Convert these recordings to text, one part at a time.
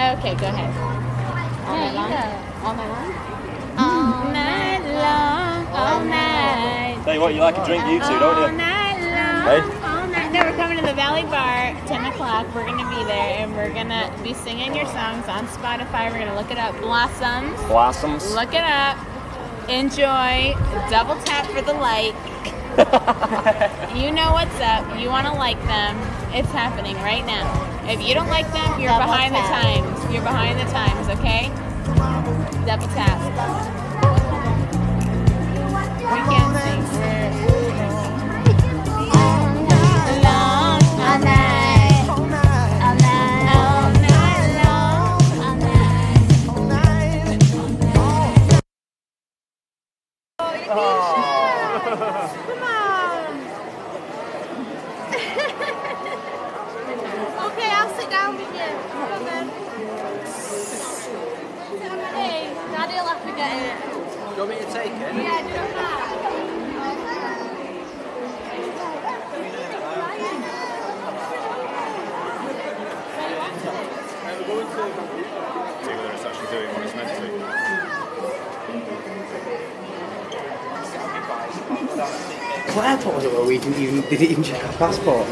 Okay, go ahead. All night long? All night long? All night long, all night. Tell you what, you like a drink, you two, don't All you? night long, Hey? all night. No, we're coming to the Valley Bar, 10 o'clock. We're going to be there, and we're going to be singing your songs on Spotify. We're going to look it up. Blossoms. Blossoms. Look it up. Enjoy. Double tap for the like. You know what's up. You want to like them. It's happening right now. If you don't like them, you're Double behind tap. the times. You're behind the times, okay? Double tap. We can't sing. Long, All night. All night. all night long. All night. Come on. Okay, I'll sit down with you. Come on. Hey, Daddy'll have to get it. Do you want me to take it? Yeah, do that. See whether it's actually doing what it's meant to. What airport was it where we didn't even check our passport?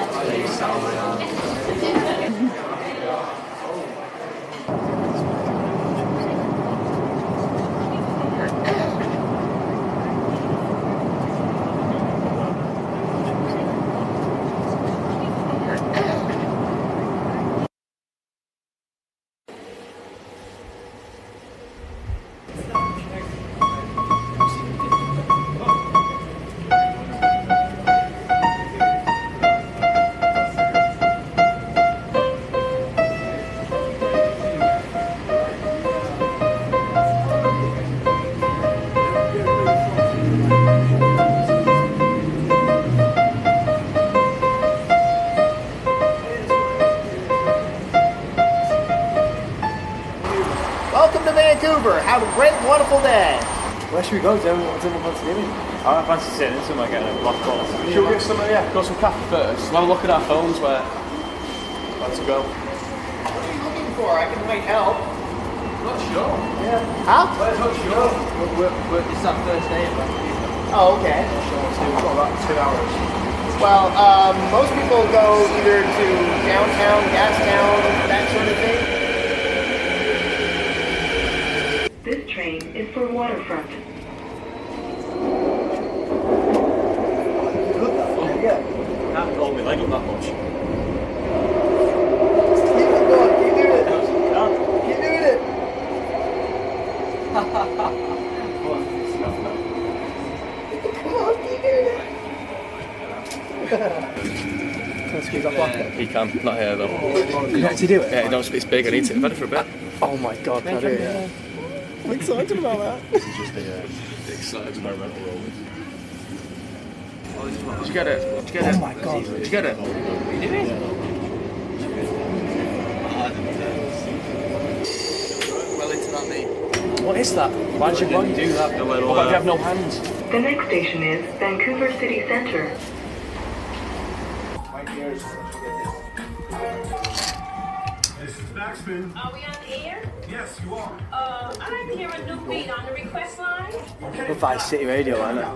Welcome to Vancouver. Have a great, wonderful day. Where should we go? What's everyone fancy doing? I fancy sitting in somewhere getting a black ball. Should we get some, got some coffee first? We'll have a look at our phones where to go. What are you looking for? I can might help. Not sure. Huh? Not sure. It's that first day of Vancouver. Oh, okay. We've got about 2 hours. Well, most people go either to downtown, Gastown, that sort of thing. This train is for Waterfront. Can't roll my leg up that much. Keep it going, keep doing it. Can't. Keep doing it. Come on, keep doing it. Can I squeeze that blanket? He can, not here though. Can you actually do it? Yeah, no, it's big, I need to. I've had it for a bit. Oh my god, can I do it? Yeah. I'm excited about that. This is just the exciting experimental roll. Did you get it? Did you get it? Oh my god. Did you get it? Well into that knee. What is that? Why did you Do that, the little. What about you have no hands? The next station is Vancouver City Centre. This is Backspin. Are we on air? Yes, you are. I'm here with New Beat on the request line. Good Vice City Radio, isn't it?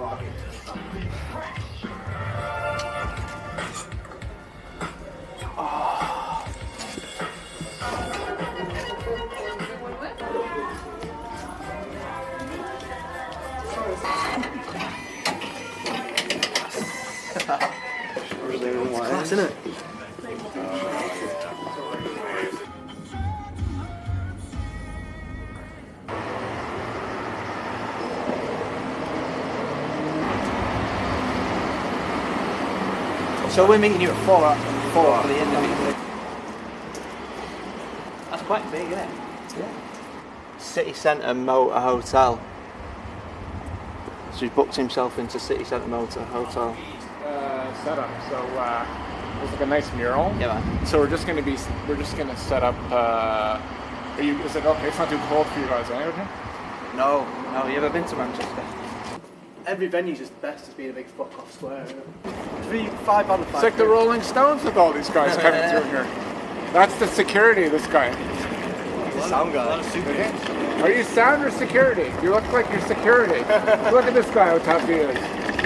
Class, isn't it? So we're meeting you at 4 for the interview. That's quite big, isn't it? Yeah. City Centre Motor Hotel. So he's booked himself into City Centre Motor Hotel. Setup. So there's like a nice mural. Yeah, man. So we're just gonna set up. Is it okay? It's not too cold for you guys, eh? No, you ever been to Manchester? Every venue's just best as being a big fuck off square. 5 out of 5. It's like the Rolling Stones with all these guys coming through here. That's the security of this guy. like a sound guy. Are you sound or security? You look like you're security. Look at this guy, how tough he is.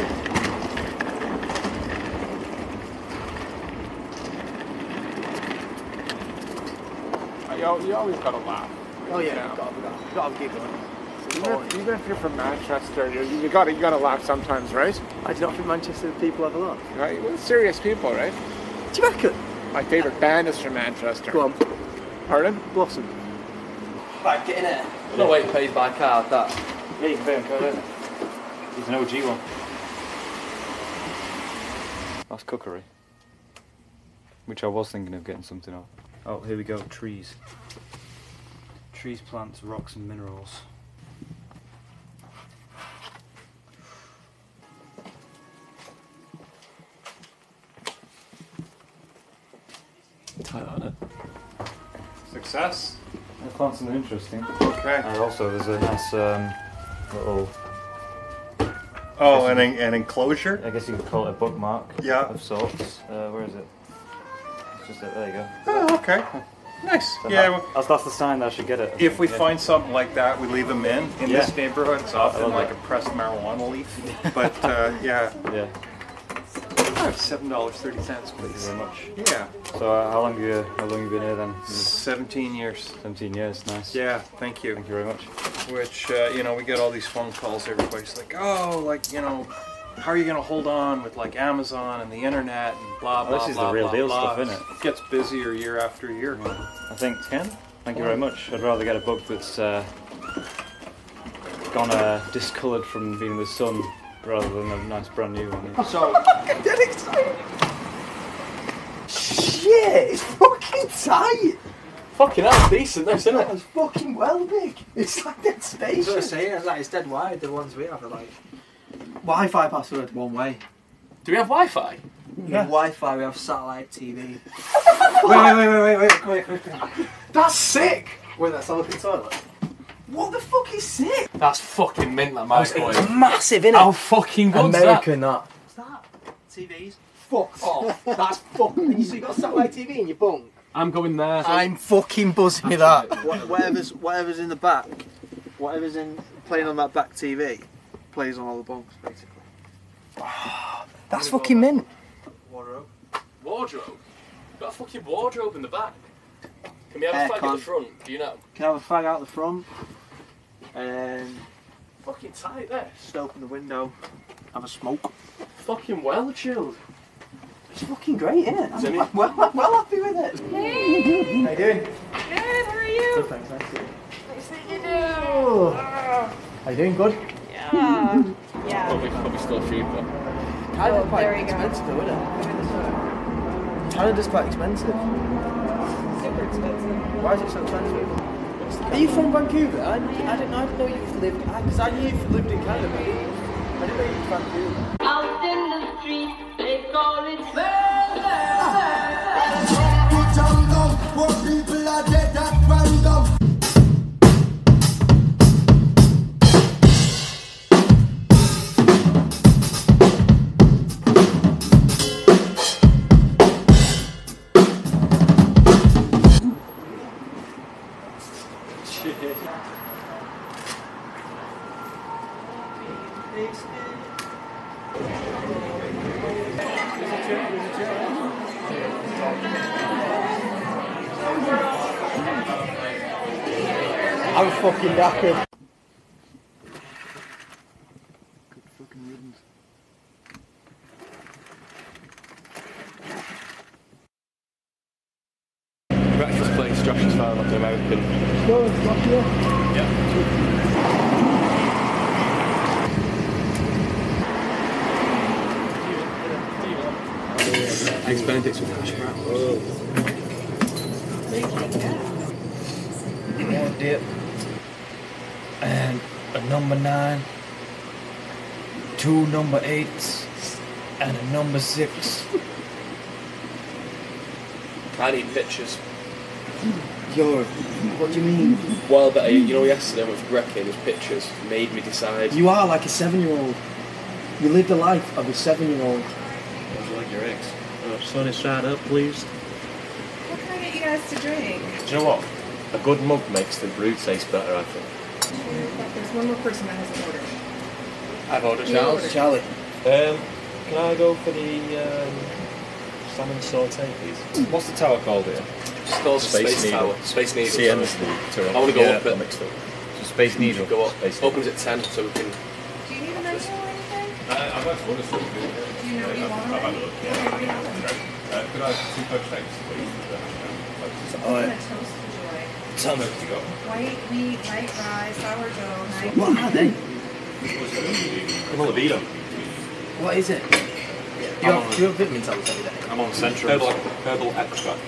You always gotta laugh. Oh yeah, Yeah. you gotta have giggling. Even if you're from Manchester, you gotta laugh sometimes, right? I do not think Manchester people have a lot. Right? Well, serious people, right? Do you reckon? My favourite band is from Manchester. Go on. Pardon? Blossom. Right, get in there. No way it pays by card, that. Yeah, you can pay him card, isn't it? He's an OG one. That's cookery. Which I was thinking of getting something of. Oh, here we go, trees. Trees, plants, rocks and minerals. Tight on it. Success. I found something interesting. Okay. And also there's a nice little... Oh, an enclosure? I guess you could call it a bookmark Yeah. of sorts. Where is it? It's just there you go. Oh, okay. Nice. So Yeah. Well, that's the sign that I should get it. if we Yeah. find something like that, we leave them in Yeah. this neighborhood. It's often love like that. a pressed marijuana leaf. But yeah. Yeah. $7.30, Thank you please. very much. Yeah. So how long have you been here then? 17 years. 17 years, nice. Yeah. Thank you. Thank you very much. Which you know, we get all these phone calls. Everybody's like, oh, like, you know, how are you gonna hold on with like Amazon and the internet and blah blah This is blah the real blah, deal blah. stuff, isn't it? It gets busier year after year. I think, Ken, thank you very much. I'd rather get a book that's gone discoloured from being in the sun rather than a nice brand new one. So. Dead excited. Shit, it's fucking tight. Fucking hell, decent, this, isn't it? It's fucking well big. It's like dead space. That's what I'm saying, it's like it's dead wide, the ones we have are like Wi-Fi password one way. Do we have Wi-Fi? We have Wi-Fi, we have satellite TV. Wait. That's sick. Wait, that's all the toilet. What the fuck is sick? That's fucking mint, that microwave. It's massive, innit? How fucking good's American, that. What's that? TVs. Fuck off. That's fucking. So you got satellite TV in your bunk? I'm going there. I'm fucking buzzing with that. Whatever's in the back, whatever's playing on that back TV, plays on all the bunks basically. That's fucking mint. Wardrobe? Got a fucking wardrobe in the back. Can we have a flag at the front? Do you know? Can have a flag out the front. Fucking tight there. Just open the window, have a smoke. Fucking well chilled. It's fucking great, isn't it? Isn't it? I'm well happy with it. Hey! How you doing? Good, how are you? Good, thanks. Nice to meet you. Nice to meet you too. How you doing? Good. Yeah. Yeah. Probably still cheaper. Canada's quite there we go. expensive though, isn't it? Canada's quite expensive. Super expensive. Why is it so expensive? Are you from Vancouver? I didn't know you lived, because I knew you lived in Canada, but I didn't know you were Vancouver. Out in the street, they call it People are dead at random. I'm fucking knackered. Good fucking riddance. Breakfast place, Josh has found like an American. Eggs Benedict's with hash browns. More dip. And a number 9. 2 number 8s. And a number 6. I need pictures. Yo, what do you mean? Well, but you know, yesterday I went for brekkie and his pictures made me decide. You are like a 7-year-old. You lived the life of a 7-year-old. Would you like your eggs? Sunny side up, please. What can I get you guys to drink? Do you know what? A good mug makes the brew taste better, I think. There's one more person that hasn't ordered. I've ordered You Charles. ordered. Charlie. Can I go for the salmon saute, please? What's the tower called here? It's called Space Needle. Tower. Space Needle. CN sorry. I want to go up it. Mixed up. So Space Needle. Go up. Space Opens at 10, so we can. Do you need a menu or anything? I'd like to order something. Do you know what you want? I've had a look. Yeah. Could I have 2 poached eggs, please? Alright. Toast for joy. Tell me. White wheat, white rye, sourdough, nice. What are they? Libido. What is it? Do you have vitamin tablets every day? I'm on Centrum. Herbal extract.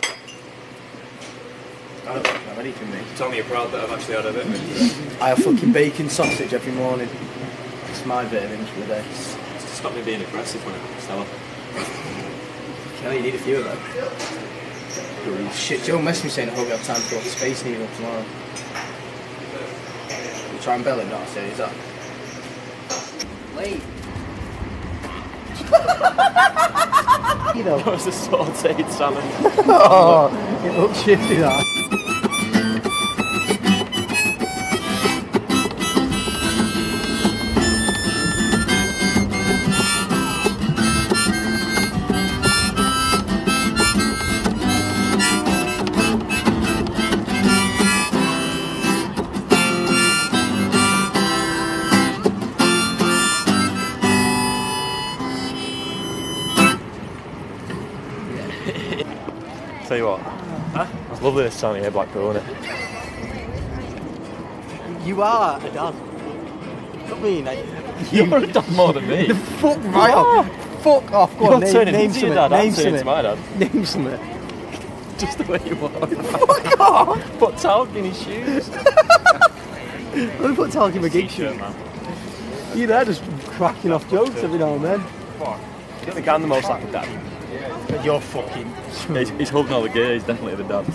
I don't have anything, mate. Tell me you're proud that I've actually had a vitamin. I have fucking bacon sausage every morning. It's my vitamins for the day. Stop me being aggressive when it comes to Stella. Okay, you need a few of them. Shit, Joe messaged me saying I hope you have time to go to Space Needle tomorrow. You try and bell it, not I say, is that? Late. You know. That was a sauteed salmon. Oh, it looks shifty that. Tell you what, it's lovely this time of year, Blackpool, isn't it? You are a dad. I mean, You're a dad more than me. Fuck right off. Fuck off. Go on, You're turning name into your something. dad, I'm Name turning into my something. dad. Name something. Just the way you are. Fuck off. Put talc in his shoes. Let me put talc in my gig shirt. man. You there just cracking off jokes every now and then. Fuck. You think I'm the most like a dad? You're fucking... He's holding all the gear, he's definitely the dad.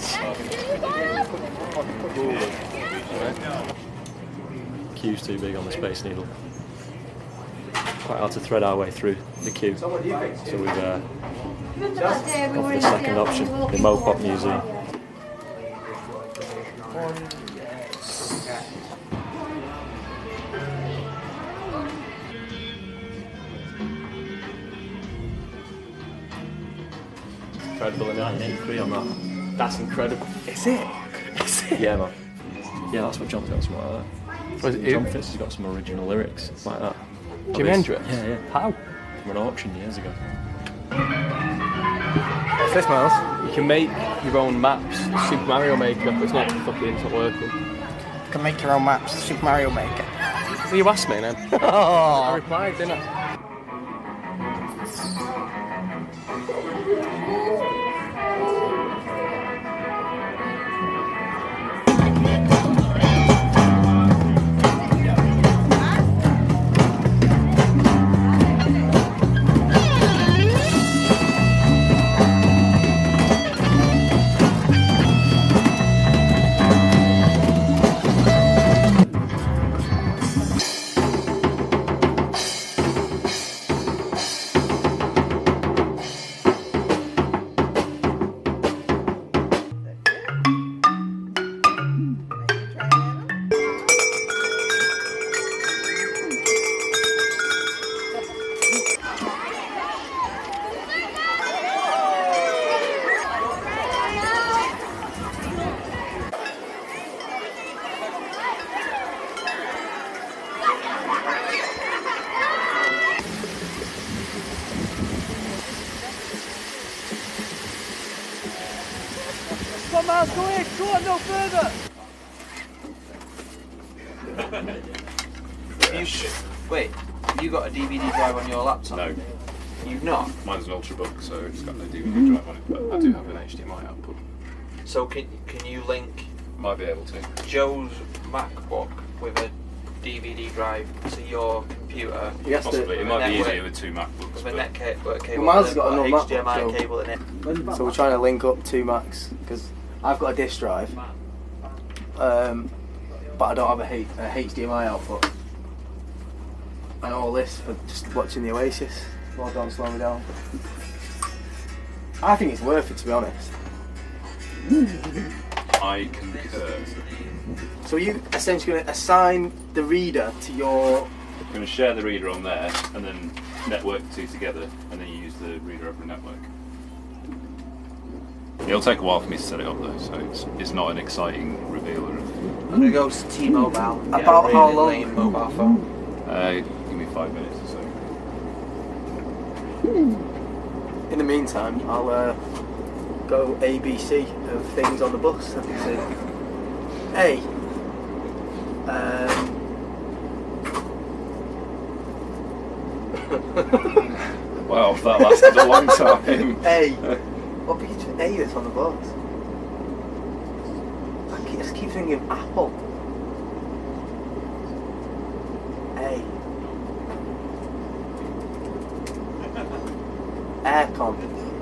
Queue's too big on the Space Needle. Quite hard to thread our way through the queue. So we've gone for the second option, the Mopop Museum. Incredible in 1983 on that. That's incredible. Is it? Is it? Yeah, man. Yeah, that's what John got, something like that. Was it John Fitz has got some original lyrics like that. Jimi Hendrix? Yeah, yeah. How? From an auction years ago. What's this, Miles? You can make your own maps. Super Mario Maker, but it's not fucking, it's not working. You can make your own maps. Super Mario Maker. So you asked me then. I replied, didn't I? Come on, go in. Go on, no further. Wait, have you got a DVD drive on your laptop? No. You've not? Mine's an Ultrabook, so it's got no DVD drive on it, but I do have an HDMI output. So can you link Might be able to. Joe's MacBook with a DVD drive to your computer? Yes, possibly. It might be network- easier with 2 MacBooks. With a but network cable. Well, mine's got a and normal HDMI MacBook, cable in it. So we're trying to link up 2 Macs because I've got a disk drive, but I don't have a HDMI output. And all this for just watching the Oasis. Well done, slow me down. I think it's worth it, to be honest. I concur. So are you essentially going to assign the reader to your... I'm going to share the reader on there, and then network the two together, and then you use the reader over a network. It'll take a while for me to set it up though, so it's not an exciting reveal. I'm going to go to T-Mobile. About how long? Mobile phone. Give me 5 minutes or so. In the meantime, I'll go ABC of things on the bus. I can see. A. Wow, that lasted a long time. A. What begins with A that's on the bus? I just keep thinking Apple. A. Aircon.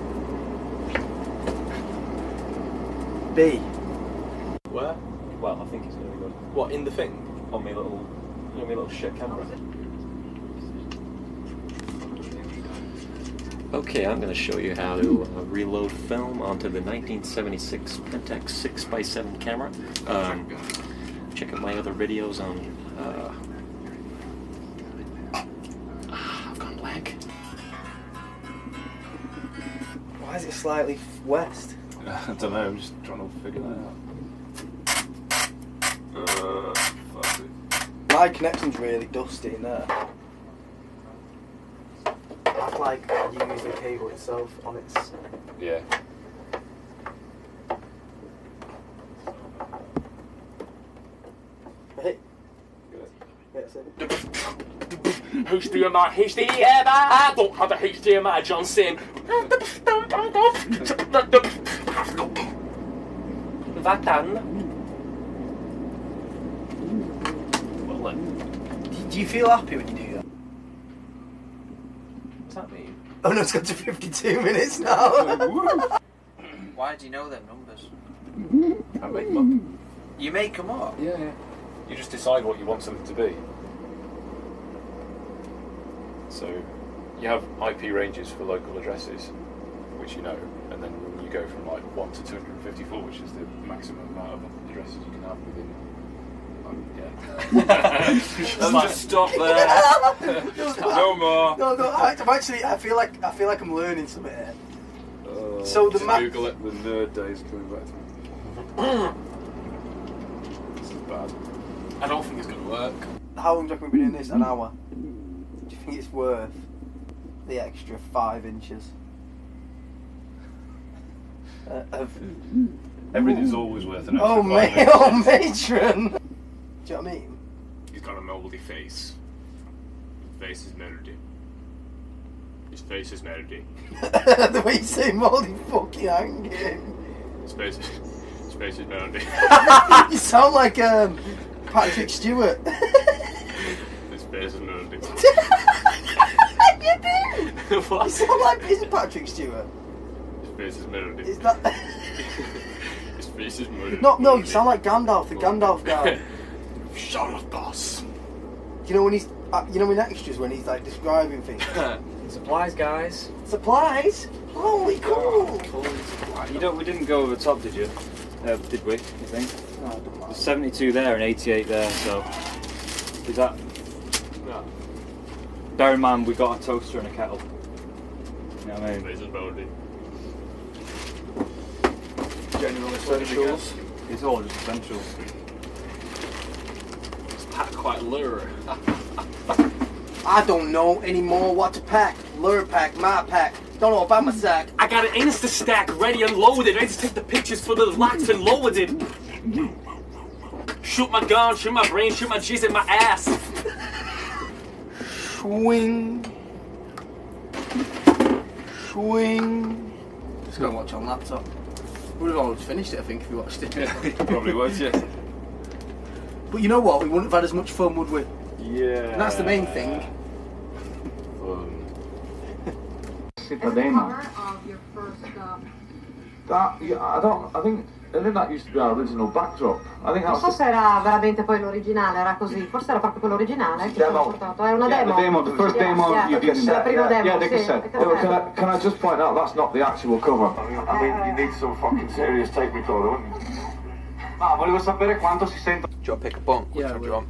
B. Where? Well, I think it's going to be good. What, in the thing? On my little shit camera. Okay, I'm going to show you how to reload film onto the 1976 Pentax 6x7 camera. Check out my other videos on... I've gone blank. Why is it slightly west? I don't know, I'm just trying to figure that out. Fuck it. My connection's really dusty in there. I'd like use the cable itself on its... Yeah. Hey. HDMI, I don't have a HDMI, John Sim. Vad dan? Do you feel happy when you do that? What's that mean? Oh no, it's got to 52 minutes now. Why do you know them numbers? I make them up. You make them up? Yeah, yeah. You just decide what you want something to be. So you have IP ranges for local addresses, which you know, and then you go from like 1 to 254, which is the maximum amount of addresses you can have within. Just stop there. No more. No, I'm actually. I feel like I'm learning something here. So the Google it. The nerd days coming back to me. This is bad. I don't think it's going to work. How long do you reckon we've been doing this? An hour. Do you think it's worth the extra 5 inches? Everything's always worth an extra 5 Oh, matron! Do you know what I mean? He's got a mouldy face. His face is melody. His face is melody. The way you say mouldy fucking hanging. His face is melody. You sound like Patrick Stewart. His face is melody. You do! What? You sound like, is it Patrick Stewart? His face is melody. Is that... His face is melody. No, you sound like Gandalf, the Gandalf guy. Shut up, boss. You know when he's, in extras when he's like describing things. Supplies, guys. Supplies? Holy cool! We didn't go over the top, did you? Did we? You think? No, it doesn't matter. There's 72 there and 88 there, so is that? No. Bear in mind we got a toaster and a kettle. You know what I mean? Face is melody. General essentials. It's all just essentials. Pack quite lure. I don't know anymore what to pack. Lure pack, my pack. Don't know about my sack. I got an Insta stack ready and loaded, ready to take the pictures for the lax and loaded. Shoot my gun, shoot my brain, shoot my jizz in my ass. Swing. Swing. Just go and watch on laptop. Would have almost finished it, I think, if we watched it. Probably would, yeah. But you know what? We wouldn't have had as much fun, would we? Yeah. And that's the main thing. Cover of your first I think that used to be our original backdrop. I think Non so se era veramente poi l'originale, era così, forse era proprio quello originale che ho portato, era una demo. The demo, the first demo you did. La prima demo, yeah, the sì, cassette. Can I just point out that's not the actual cover? I mean, you need some fucking serious tape recorder, wouldn't you? Ah, volevo sapere quanto si sente. Do you want to pick a bunk? Which Yeah, one do you want?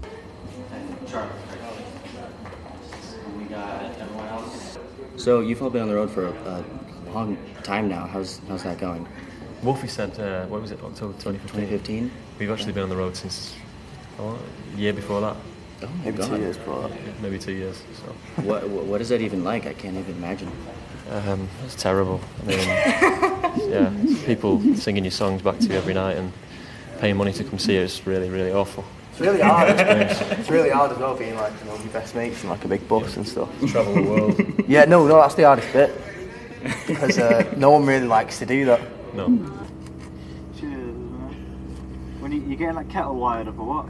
So you've all been on the road for a long time now. How's that going? Wolfie said, what was it, October 2015? We've actually been on the road since a year before that. Oh my Maybe God. 2 years before that. Maybe 2 years. So. What is that even like? I can't even imagine. It's terrible. I mean, yeah, people singing your songs back to you every night and paying money to come see you. It's really, really awful. It's really hard. It's really hard as well being like, you know, your best mates in like a big bus and stuff. Travel the world. Yeah, no, that's the hardest bit. Because no one really likes to do that. No. Cheers, man. When you getting that kettle wired up or what?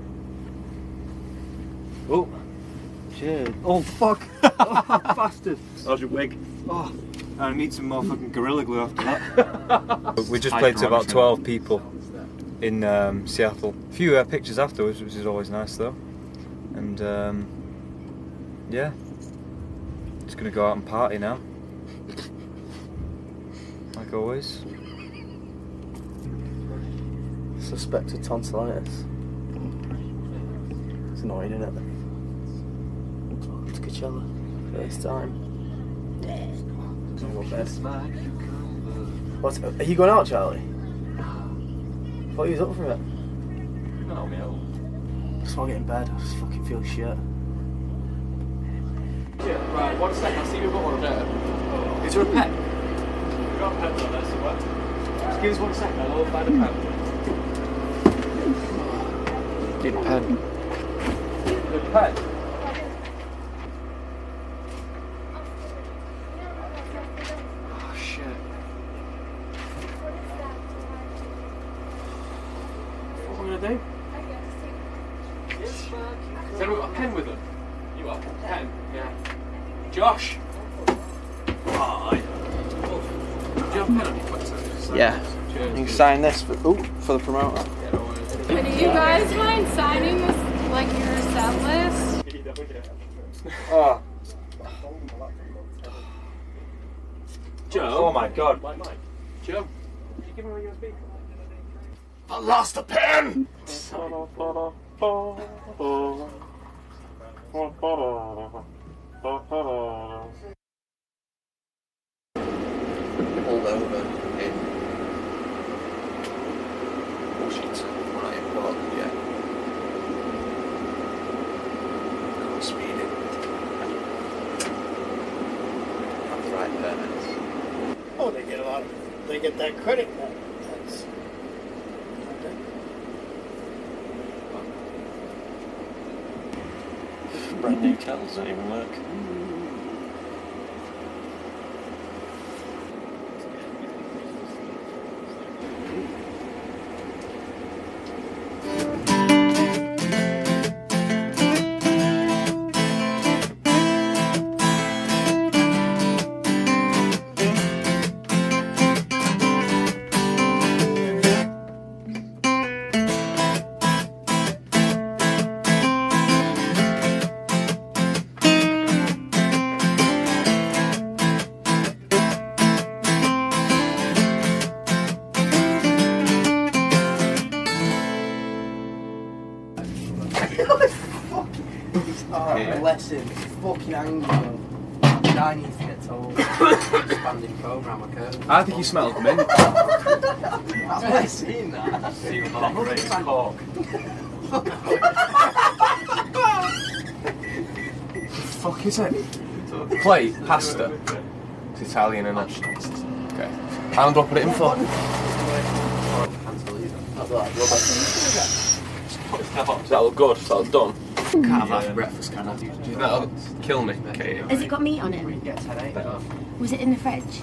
Oh, cheers. Oh, fuck. Oh, bastard. How's your wig? Oh, I need some more fucking Gorilla Glue after that. We just played to about 12 people in Seattle. A few pictures afterwards, which is always nice though. And yeah, just gonna go out and party now. Like always. Suspected tonsillitis. It's annoying, isn't it? It's Coachella. First time. What? Are you going out, Charlie? I thought you was up for it. No, no. I just want to get in bed. I just fucking feel shit. Yeah, right, 1 second, I see you've got one there. Is there a pen? We've got pens on there somewhere. Just give us 1 second, I'll find a pen. Need a pen. The pen? Oh shit. What are we gonna do? Has anyone got a pen with them? You got a pen? Yeah. Josh! Hi. Do you have a pen on your foot? Yeah. You can sign this for the promoter. Do you guys mind signing this, like your set list? Oh. Joe? Oh my God. Joe? Did you give him a USB? I lost a pen! Pulled over in Washington, we're not in Portland yet. Can't speed it. Have the right permits. Oh, they get a lot. They get that credit. That's Brand new kettles don't even work. Bless him. He's fucking angry. Guy needs to get told. Expanding program, okay? I think he smelled mint. I've never seen that. Cork. The fuck is it? Plate, pasta. It's Italian, isn't it? Okay. How long do I put it in for? Does that look good? Does that look done? Can't have breakfast, can I? That'll kill me, Katie. Has it got meat on it? Was it in the fridge?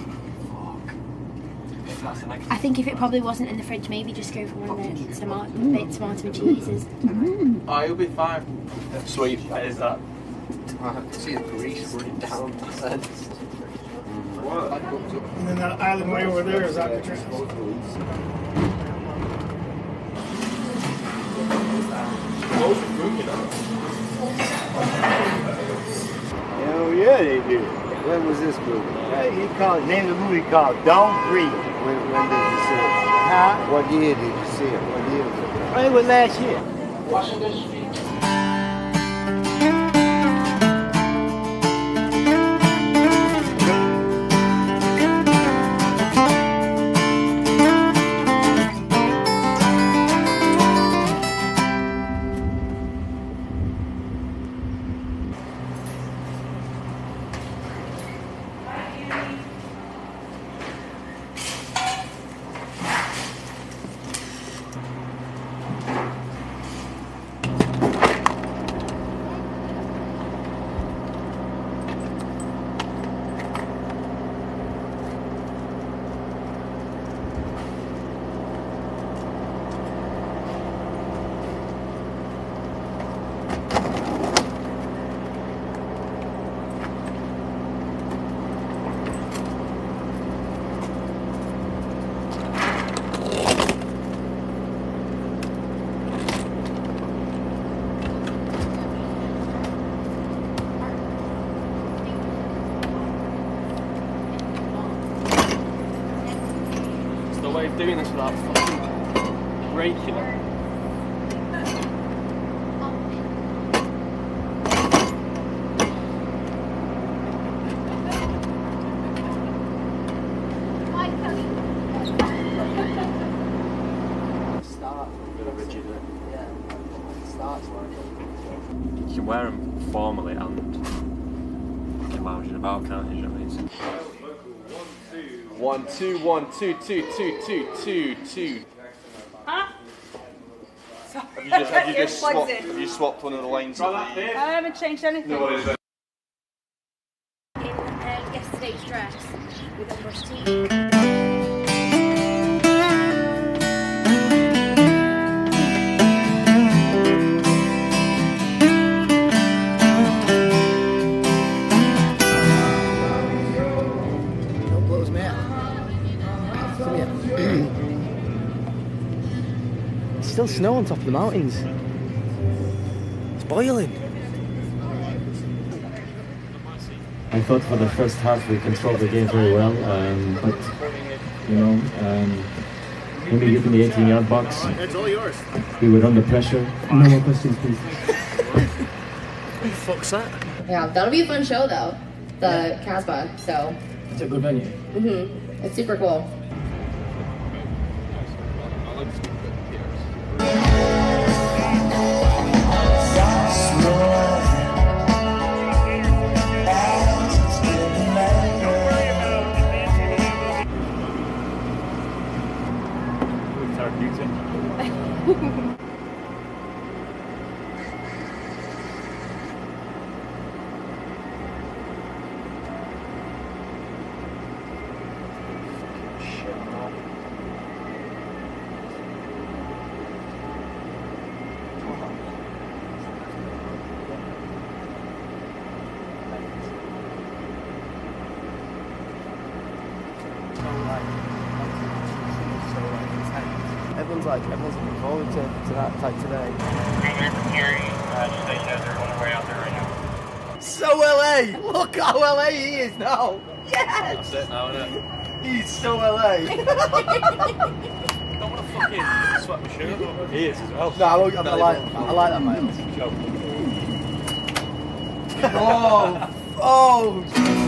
I think if it probably wasn't in the fridge, maybe just go for one of the tomato and cheeses. Oh, you'll be fine. Sweet. What is that? See the grease running down the fence. and then that island way over there is Alcatraz. Hell yeah, they did. When was this movie? He called, named the movie called Don't Breathe. When did you see it? Huh? What year did you see it? What year was it? It was last year. Washington Street. Way of doing this without fucking breaking it. You can wear them formally and fucking lounging about, can't you? You know what I mean? 1 2 1 2 2 2 2 2 2. Huh? Have you swapped one of the lanes? I haven't changed anything. No, what is it? In yesterday's dress with a brush teeth. It's still snow on top of the mountains. It's boiling. I thought for the first half we controlled the game very well, but you know, when we get in the 18-yard box, It's all yours. we were under pressure. No more questions, please. Who the fuck's that? Yeah, that'll be a fun show though, the Casbah. So It's a good venue. it's super cool. Everyone's looking forward to that type today. Just so you know, they're on their way out there right now. So LA! Look how LA he is now! Yes! That's it now, isn't it? He's so LA! Don't want to fucking sweat my shirt up. He is as well. No, I like that, Miles. Oh! Oh!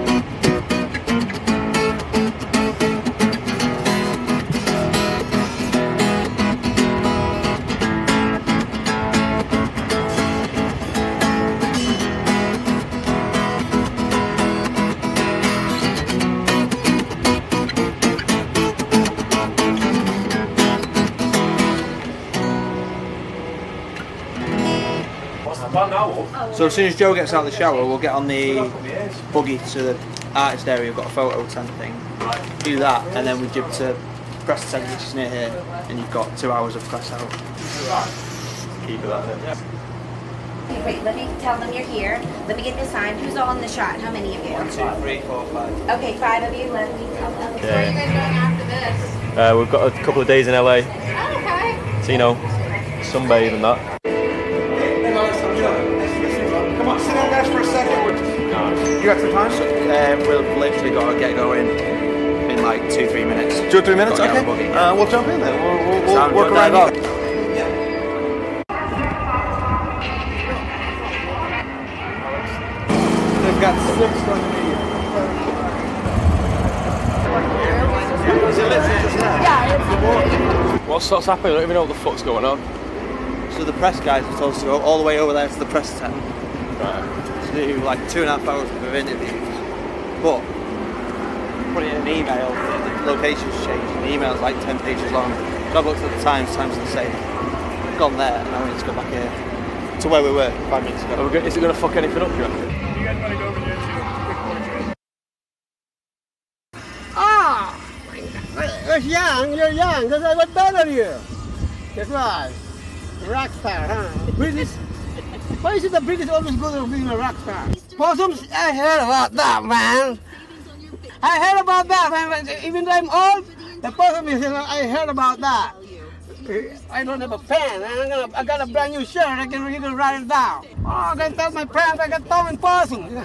So as soon as Joe gets out of the shower, we'll get on the buggy to the artist area. We've got a photo tent thing. Do that, and then we jib to Crest Tent, which is near here, and you've got 2 hours of Crest out. Keep it that way. Okay, wait, let me tell them you're here. Let me get this signed. Who's all in the shot? How many of you? 1, 2, 3, 4, 5. Okay, 5 of you. Let me tell them. Yeah. Where are you guys going after this? We've got a couple of days in LA. Oh, okay. So, you know, sunbathe and that. Come on, sit down guys for a second. You got some time? We've literally got to get going in like 2-3 minutes. 2 or 3 minutes? Got to get Okay. on the buggy. We'll jump in then. We'll work around you. What's happening? I don't even know what the fuck's going on. So the press guys have told us to go all the way over there to the press tent. Right. To do like 2.5 hours of interviews. But put it in an email, the location's changed. The email's like 10 pages long. So I've looked at the time's the same. Gone there, and now we need to go back here to where we were 5 minutes ago. Is it going to fuck anything up, you reckon? You guys want to go over there to a quick portrait? Ah! You're young, because I was better than you. That's right. Rock star, huh? British. Why is it the British always good at being a rock star? Possums, I heard about that, man. I heard about that, man. Even though I'm old, the possum is, I heard about that. I don't have a pen. I got a brand new shirt. You can write it down. Oh, I'm going to tell my parents I got Tom and Possum. I'm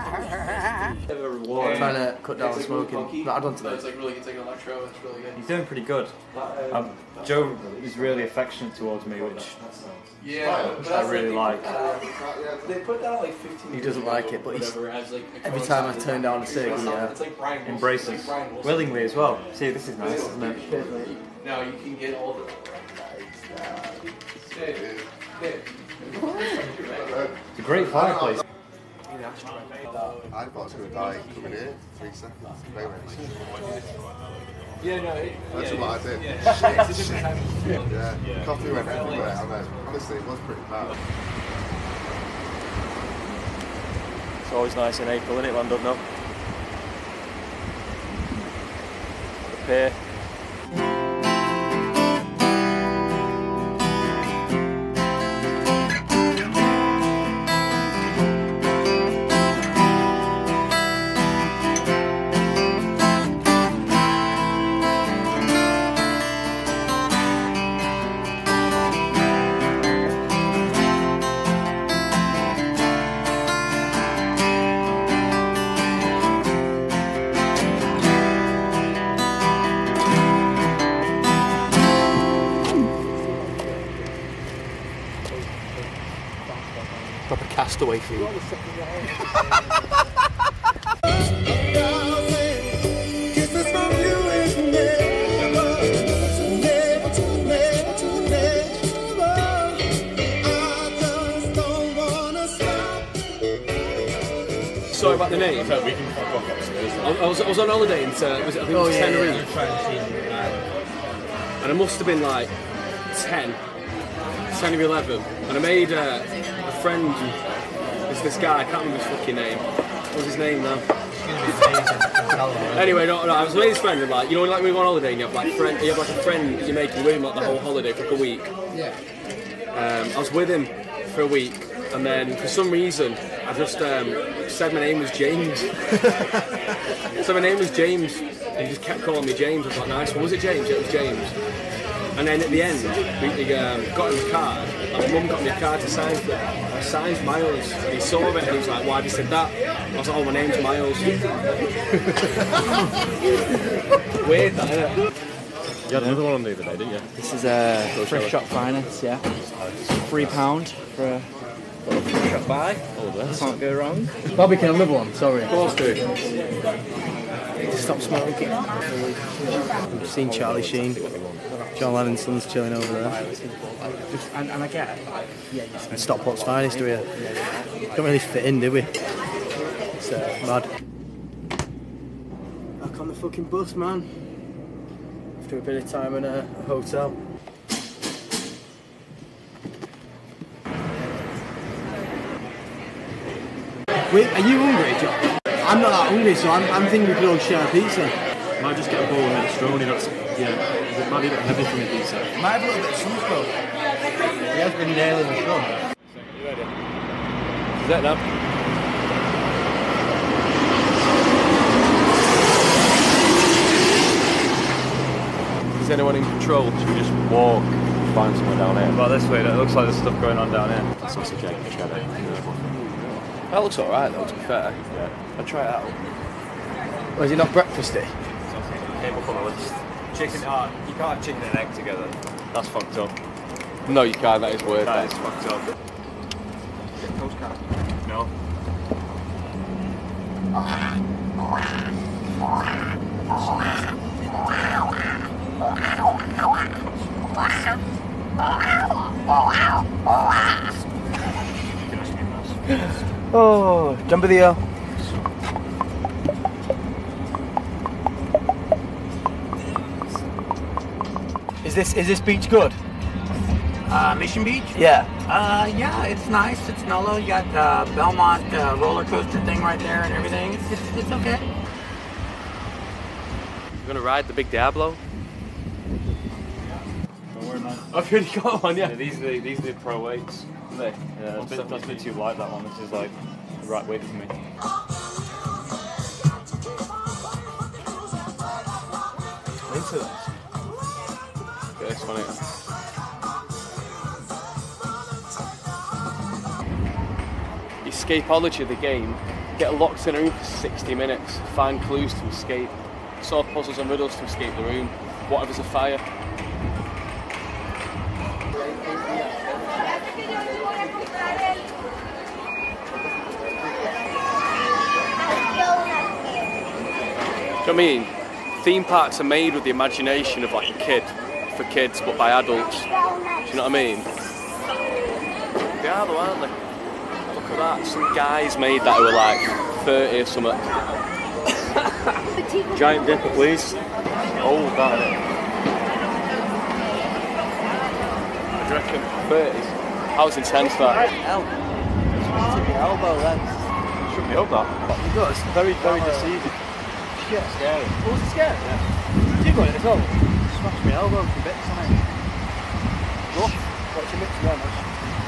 trying to cut down smoking. No, I don't know. It's like really, you take an electro, it's really good. He's doing pretty good. Joe is really affectionate towards me, which I really like. They put down like 15. He doesn't like it, but he's, every time I turn down a cig, he embraces willingly as well. See, this is nice, isn't it? Now you can get all the. It's a great fireplace. I thought I was going to die coming here. 3 seconds. Yeah, no. That's what I did. Yeah. Coffee went everywhere. I mean, honestly, it was pretty bad. It's always nice in April, isn't it, London? The pier. Proper castaway food. Sorry about the name. So we can fuck off upstairs. I was on holiday in Tenerife. And I must have been like 10 or 11. And I made a friend. It's this guy, I can't remember his fucking name. What's his name now? Anyway, no, I was with his friend, and like, you know, like when we go on holiday and you have like a friend that you're making with him like the whole holiday for like a week. Yeah. I was with him for a week, and then for some reason I just said my name was James. So my name was James, and he just kept calling me James. I was like, nice. What was it, James? Yeah, it was James. And then at the end, we got him a card. My mum got me a card to sign for it. I signed Miles, and he saw it, and he was like, why have you said that? I was like, oh, my name's Miles. Weird, that, isn't it? You had another one on the other day, didn't you? This is Fresh Shop Finance, yeah. £3 for a little Fresh Shop buy. Can't go wrong. Bobby, can I have another one? Sorry. Of course, dude. Stop smoking. I've seen Charlie Sheen. John Lennon's son's chilling over there. And I get it. And Stockport's finest, do we? Don't really fit in, do we? It's mad. Back on the fucking bus, man. After a bit of time in a hotel. Wait, are you hungry, John? I'm not that hungry, so I'm thinking we could all share a pizza. Might just get a bowl of minestrone, that's, yeah, it might be a bit heavy for me pizza. Might have a little bit of sunstroke. He has been nailing the sun. You ready? Is that now? Is anyone in control? Should we just walk, find somewhere down here? Well, this way, it looks like there's stuff going on down here. Sausage egg, cheddar. That looks alright though, to be fair. Yeah. I'll try it out. Well, is it not breakfasty? Came up on the list. Chicken, you can't have chicken and egg together. That's fucked up. No, you can't, that is weird. That is fucked up. Get postcard. No. Oh, jump of the hill. Is this beach good? Mission Beach? Yeah. Yeah, it's nice. It's mellow. You got Belmont roller coaster thing right there and everything. It's okay. You're gonna ride the big Diablo? Don't worry, man. I've already got one, yeah. These are the pro weights. Are they? Yeah, it's a bit too light, that one. This is like the right weight for me. I'm into this. Get this one here. Escapology of the game. Get locked in a room for 60 minutes. Find clues to escape. Solve puzzles and riddles to escape the room. What if there's a fire? Do you know what I mean? Theme parks are made with the imagination of like a kid, for kids, but by adults. Do you know what I mean? They are though, aren't they? Look at that. Some guys made that who were like 30 or something. Giant dipper, please. Oh, that. What do you reckon? 30s? That was intense, that. Took your elbow then. Should be up that. It does. Very, very deceiving. Shit, scary. Oh, was it scary? Yeah. You got it as well. Smashed my elbow to bits on it. Rough. What's your mix there, man?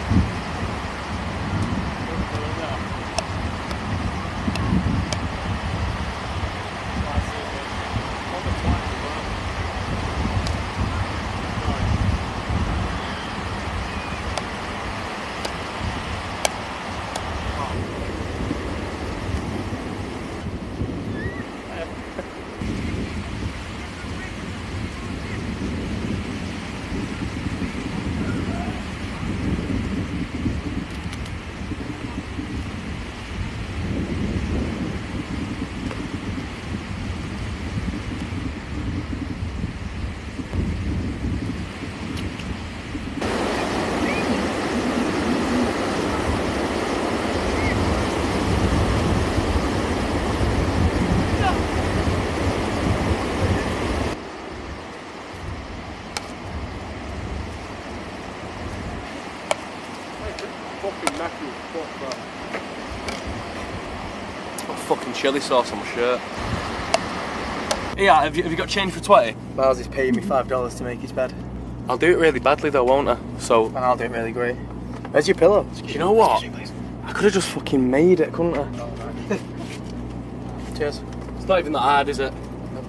Got fucking chilli sauce on my shirt. Yeah, have you got change for 20? Miles is paying me $5 to make his bed. I'll do it really badly though, won't I? So. And I'll do it really great. Where's your pillow? Do you know what? I could have just fucking made it, couldn't I? Cheers. It's not even that hard, is it?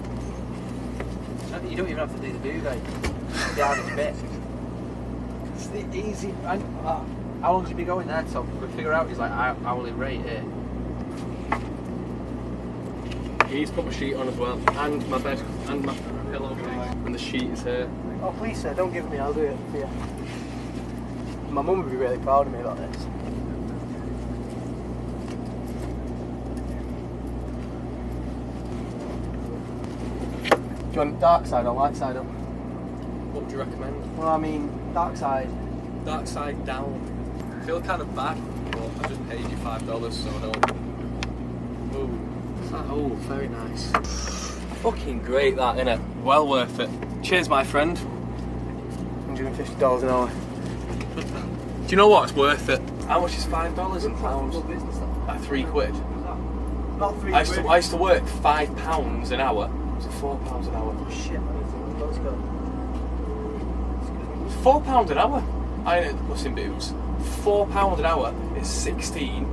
You don't even have to do the duvet. It's the hardest bit. It's the easy. How long should you be going there, Tom? We figure out his like hourly rate here. He's put my sheet on as well, and my bed, and my pillow case, and the sheet is here. Oh please sir, don't give me, I'll do it for you. My mum would be really proud of me about this. Do you want dark side or light side up? What would you recommend? Well, I mean, dark side. Dark side down. I feel kind of bad, but I just paid you $5, so I don't. Ooh. Oh, very nice. Fucking great, that, innit? Well worth it. Cheers, my friend. $150 an hour. Do you know what? It's worth it. How much is $5 in pounds? Like £3. Not £3. I used to work £5 an hour. Was it £4 an hour? Oh shit, let's go. £4 an hour? I ain't at the Puss in Boots. £4 an hour is 16.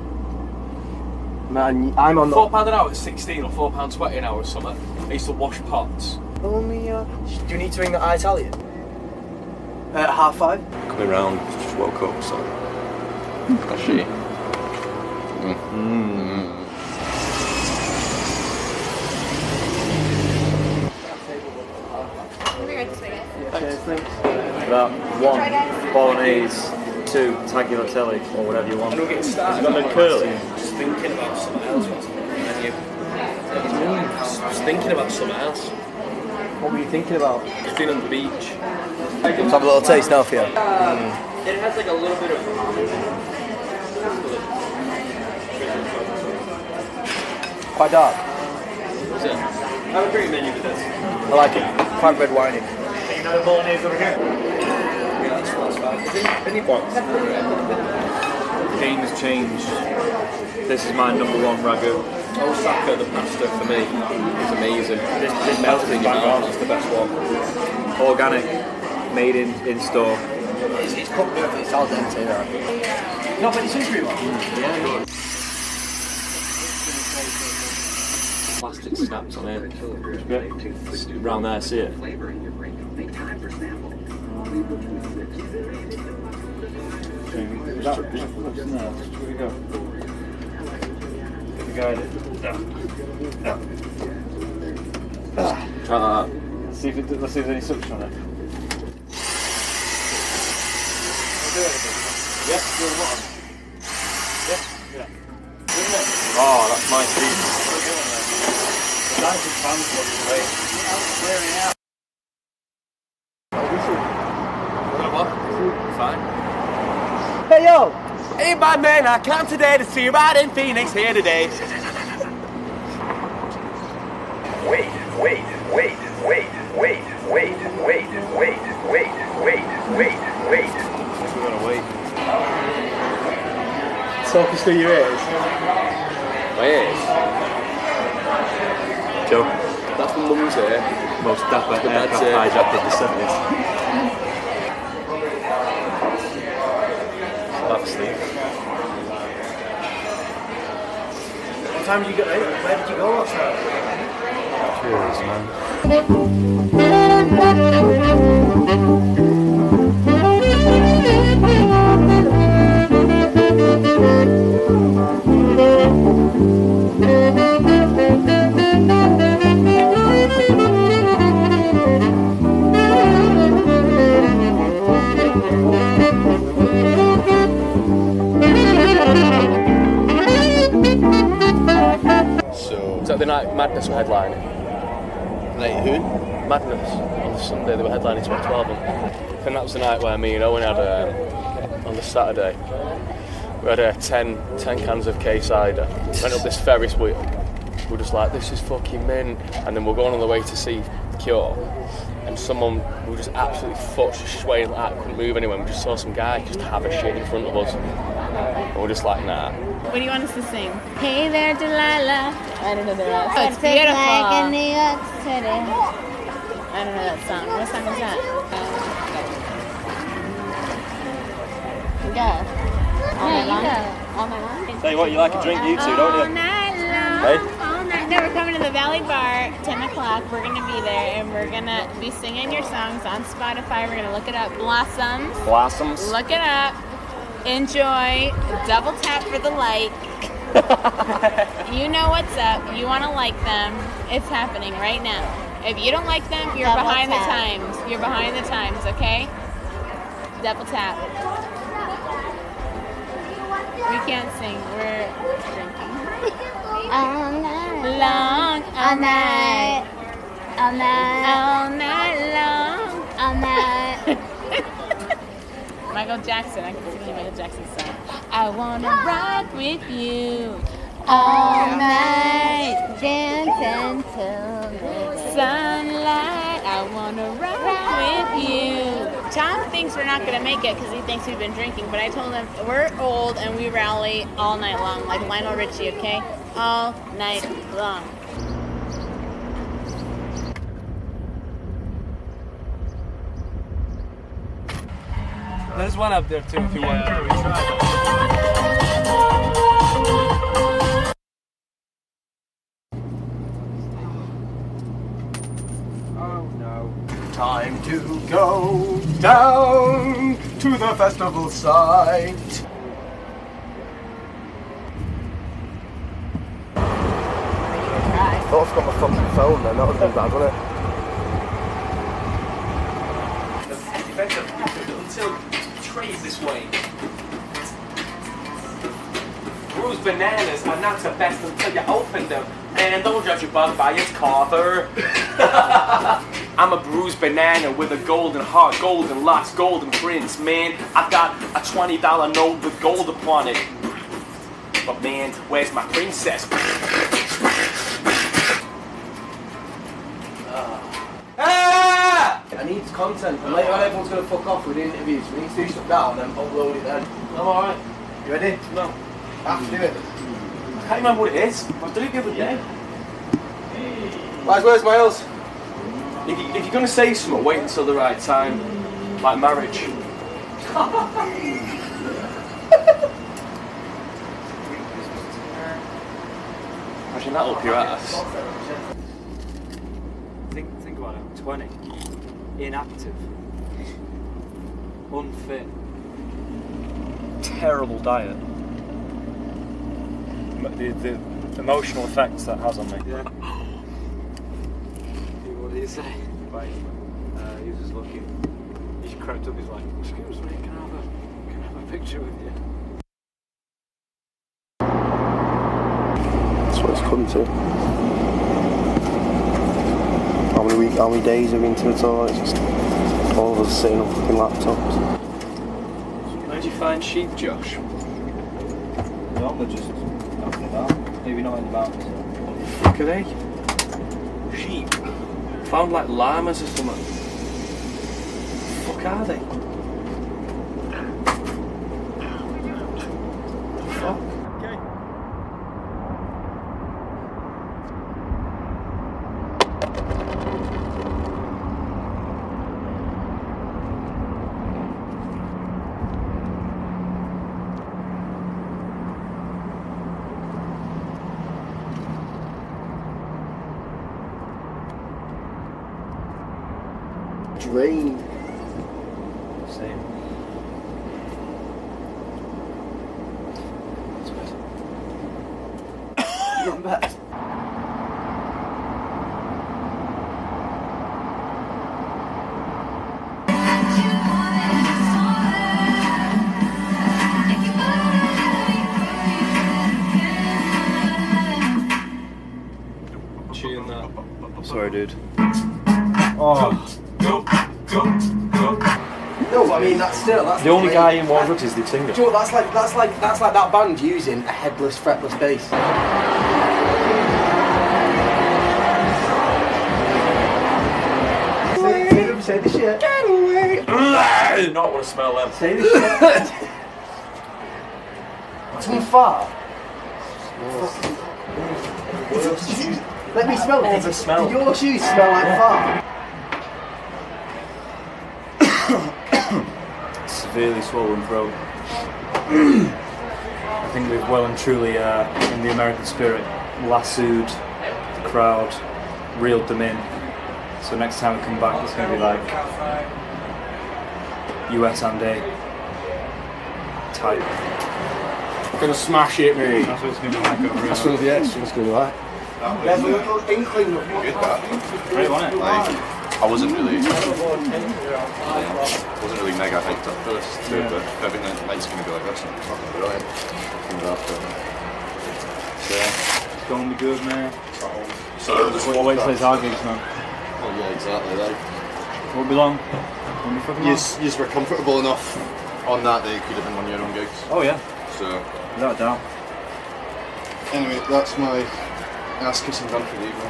Man, I'm on the... £4 an hour is 16 or £4.20 an hour or something. I used to wash pots. Oh mio. Do you need to ring the Italian? At 5:30? Coming round, just woke up, so. How's she? That one bolognese, 2 tagliatelle, or whatever you want. And we're getting started. Got no curly. Just thinking about something else. What's on the menu? Just thinking about something else. What were you thinking about? Just being on the beach. Let's have a little taste now for you. It has like a little bit of. Quite dark. What's it? I have a great menu for this. I like it. Quite red winey. Another bolognese over here. Yeah, that's fine. Is it any points? Game has changed. This is my number one ragu. Osaka, the pasta for me is amazing. This melted in your mouth. That's the best one. Organic, made in store. It's cooked perfectly. It's al dente there. No, but it's sushi one. Yeah, good. Plastic snaps on here. Around there, see it? Let's see if there's any suction on it. Yes, you're on. Yes, yeah. Oh, that's my piece. Fine. Hey yo! Hey, my man, I come today to see you out in Phoenix here today. Wait. We're gonna wait. Talk us through your ears. My ears? Joe, that's my mum's ear. most dapper aircraft hijack of the 70s. That's Steve. What time did you get? Where did you go last night? Cheers, man. Is that the night Madness were headlining? Night who? Madness. On the Sunday they were headlining to 12. I think that was the night where me and Owen had on the Saturday. We had 10 cans of K-cider. Went up this Ferris wheel. We were just like, this is fucking mint. And then we're going on the way to see Cure. And someone, we were just absolutely fucked, just swaying like that, couldn't move anywhere. We just saw some guy just have a shit in front of us. And we're just like, nah. What do you want us to sing? Hey there, Delilah. I don't know the rest. Oh, it's Just beautiful. like in New York City. I don't know that song. What song is that? Go. All night long? All night long? Tell you what, you like a drink, you two, don't you? All night long. Hey? All night. No, we're coming to the Valley Bar, 10 o'clock. We're going to be there, and we're going to be singing your songs on Spotify. We're going to look it up. Blossoms. Blossoms. Look it up. Enjoy. Double tap for the like. You know what's up. You want to like them. It's happening right now. If you don't like them, you're Double behind tap. the times. You're behind the times, okay? Double tap. We can't sing. We're drinking. All night Long. All night. All night. All night long. All night. Michael Jackson. I can sing you Michael Jackson's song. I wanna rock with you all night, Dancing till the sunlight. I wanna rock with you. Tom thinks we're not gonna make it because he thinks we've been drinking, but I told him we're old and we rally all night long, like Lionel Richie, okay? All night long. There's one up there too if you want. Oh no. Time to go down to the festival site. I thought I forgot my fucking phone then, that would have been bad, wouldn't it? Until trade this way. Bruised bananas are not the best until you open them. And don't judge a bug by its cover. I'm a bruised banana with a golden heart, golden locks, golden prince, man. I've got a $20 note with gold upon it. But man, where's my princess? I need content, and later on everyone's going to fuck off with the interviews. We need to do stuff now and then upload it then. I'm alright. You ready? No. I have to do it. I can't remember what it is. I did it the other day. Where's Miles? If you're going to say something, wait until the right time. Like marriage. Imagine that up your ass. Think about it. I'm 20. Inactive. Unfit. Terrible diet. The emotional effects that has on me. Yeah. What do you say? Right. He was just looking. He crept up. He's like, "Excuse me, can I have a picture with you?" That's what it's come to. How many days have we been to the toilet? It's just all of us sitting on fucking laptops. Where'd you find sheep, Josh? No, they're just out and about. Maybe not in the mountains. What the fuck are they? Sheep? Found like llamas or something. What the fuck are they? What the fuck? Drain. Same. Not bad. Tune that. Sorry, dude. Oh. No, but I mean that's the only guy in Warrant is the singer. Do you know what, that's like that band using a headless, fretless bass. Say the shit. Get away! I do not want to smell them. Say the shit. Someone fart. Let me smell it. It's a smell. Do your shoes smell like fart? Severely swollen throat. I think we've well and truly, in the American spirit, lassoed the crowd, reeled them in. So next time we come back, it's going to be like US and A type. Gonna smash it, mate. That's what it's going to be like over here. That's what it's going to be like. There's a little inkling of Good that. Great, wasn't it? I wasn't really mega hyped up for this too, but I think the night's going to be like this. It's fucking brilliant. Yeah, it's going to be good, man. So just We'll wait till it's our gigs, man. Oh yeah, exactly. Like, Won't be long. Won't be fucking long. you were comfortable enough on that you could have been on your own gigs. Oh yeah. So without a doubt. anyway, that's my ass kissing done for the evening.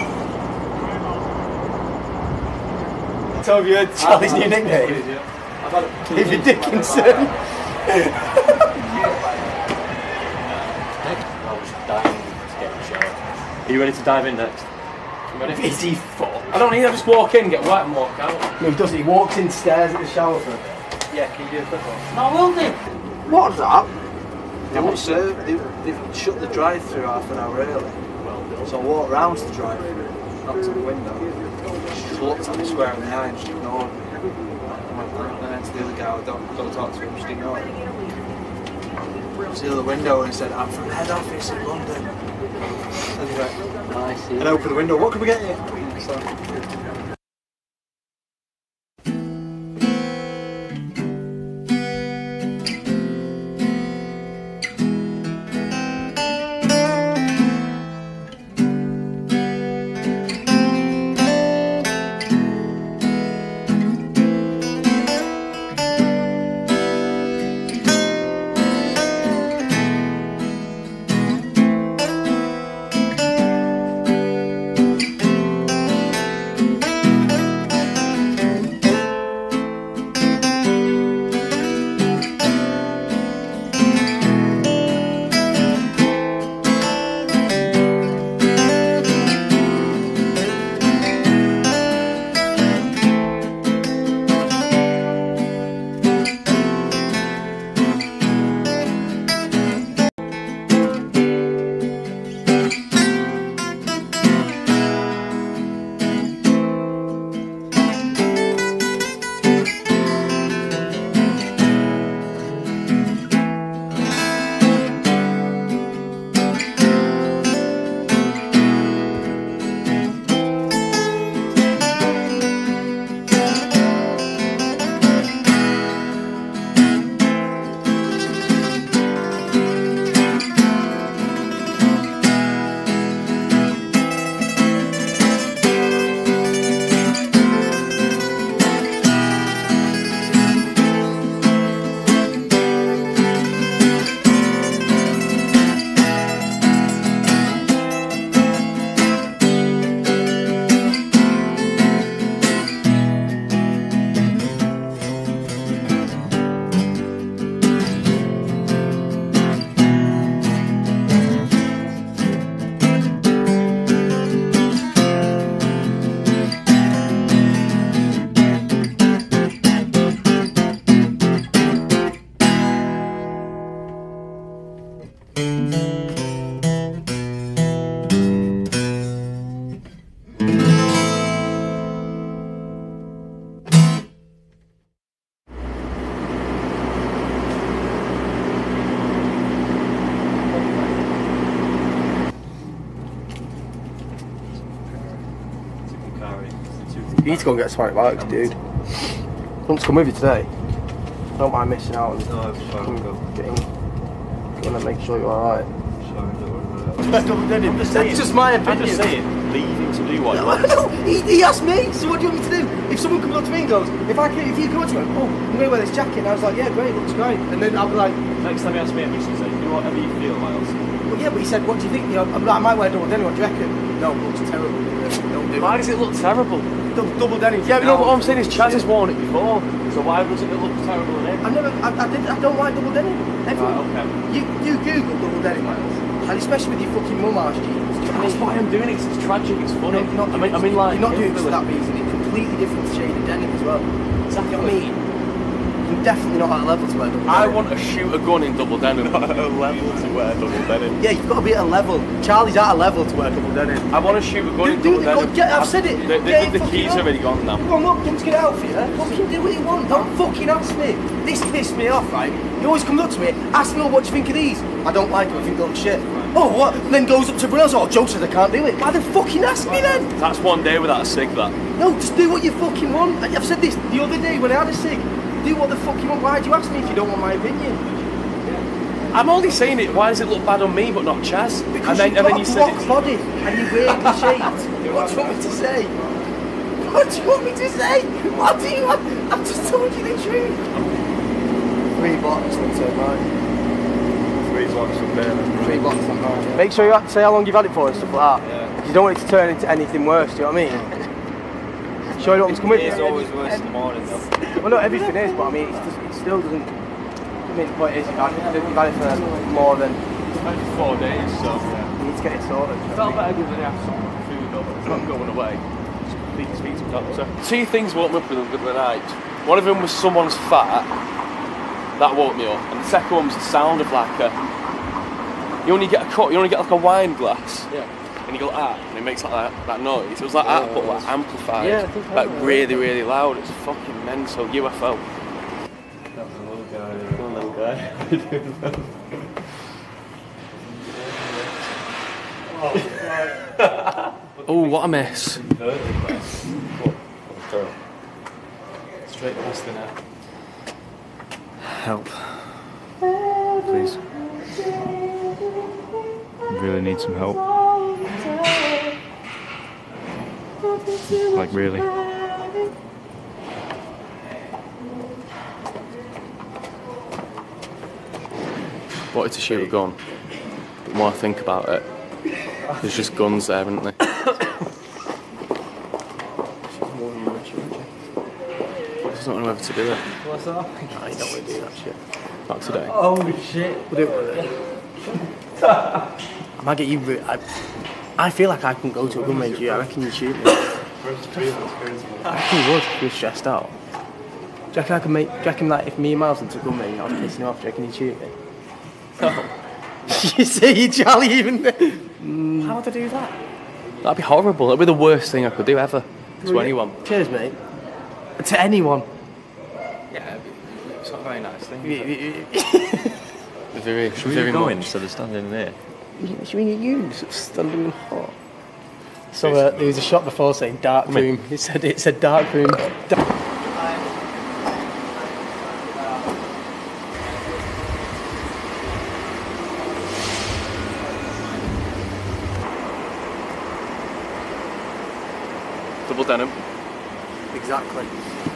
Tell me Charlie's new nickname. David Dickinson. Are you ready to dive in next? Ready? Is he full? I don't need. I just walk in, get wet, and walk out. No, he doesn't. He walks in, stares at the shower for. Yeah, can you do a quick one? No, will they? What's that? They won't serve. They've shut the drive-through half an hour early. So I walked round to the drive-through, up to the window. Just looked at me square in the eye and just ignored me. And then to the other guy, don't talk to him, just ignore him. I was the other window and he said, "I'm from head office in London." And he went, Nice. and opened the window, "What can we get you?" So, You need to go and get smart bikes, dude. I want to come with you today. I don't mind missing out and going to make sure you're alright. That's just my opinion. I'm just saying, leave him to do what he No, wants. he asked me, so what do you want me to do? If someone comes up to me and goes, if you come up to me, oh, I'm going to wear this jacket, and I was like, yeah, great, looks great. And then I'll be like, Next time he asks me, I'm just going to say, do whatever you feel, Miles. well, yeah, but he said, what do you think? You know, I'm like, I might wear double denim, what do you reckon? No, it looks terrible. Don't do it. Why does it look terrible? Double denim. Yeah, but no, what I'm saying is Chaz has worn it before, so why doesn't it look terrible on him? I don't like double denim. Everyone, Right, okay. You Google double denim, Miles. And especially with your fucking mum-arse jeans. That's why I'm doing it, 'cause it's tragic, it's funny. You're not doing it for that reason. It's a completely different shade of denim as well. Exactly what I mean? You're definitely not at a level to wear double denim. I want to shoot a gun in double denim. Not at a level to wear double denim. Yeah, you've got to be at a level. Charlie's at a level to wear double denim. I want to shoot a gun in double denim. I've said it. The keys are already gone now. Well, look, come to get it out for you. Fucking do what you want. Don't fucking ask me. This pissed me off, right? He always comes up to me, ask me, oh, what do you think of these? I don't like them, I think they look shit. Oh, what? And then goes up to everyone else, oh, Joe says I can't do it. Why the fucking ask me then? That's one day without a cig, that. No, just do what you fucking want. I've said this the other day when I had a cig. Do what the fuck you want. Why do you ask me if you don't want my opinion? I'm only saying it, why does it look bad on me but not Chaz? Because and then you said block body and you wear the shades. What do you want me to say? What do you want me to say? What do you want? I've just told you the truth. 3 blocks on turn right. 3 blocks on there. 3 blocks on right. Make sure you say how long you've had it for and stuff like that. Yeah. You don't want it to turn into anything worse, do you know what I mean? Sure you don't want to come with you? It's always worse in the morning though. Well, no, everything is, but I mean, it still doesn't. I mean, the point is, you've had it for more than 4 days, so you need to get it sorted. I felt better because I have some food though, but it's not going away. Just need to speak to the doctor. 2 things woke me up with the night. One of them was someone's fat. That woke me up. And the second one was the sound of like a. You only get a cut. You only get like a wine glass. Yeah. And you go like that, and it makes like that noise. It was like that, but like amplified. Yeah, like really, really loud. It's fucking mental. UFO. That was a little guy. One little guy. Oh, what a mess. Straight past the net. Help. Please. I really need some help. Like, really. Wanted to shoot a gun, but the more I think about it, there's just guns there, haven't they? I just don't know whether to do it. What's that? No, you don't want to do that shit. Not today. Oh shit. We'll do it. I might get you. I feel like I couldn't go to a gun range. I reckon you'd shoot me. I reckon you would if you were stressed out. Do you reckon I could make? Do you reckon like if me and Miles went to a gun range, I was pissing him off? Do you reckon he'd shoot me? No. You see, Charlie, even. How would I do that? That'd be horrible. That'd be the worst thing I could do ever to anyone. Cheers, mate. To anyone. Yeah, it's not a very nice thing. Should we go in instead of standing there? What do you mean you standing hot? So there was a shot before saying dark room. It said dark room. Double denim. Exactly.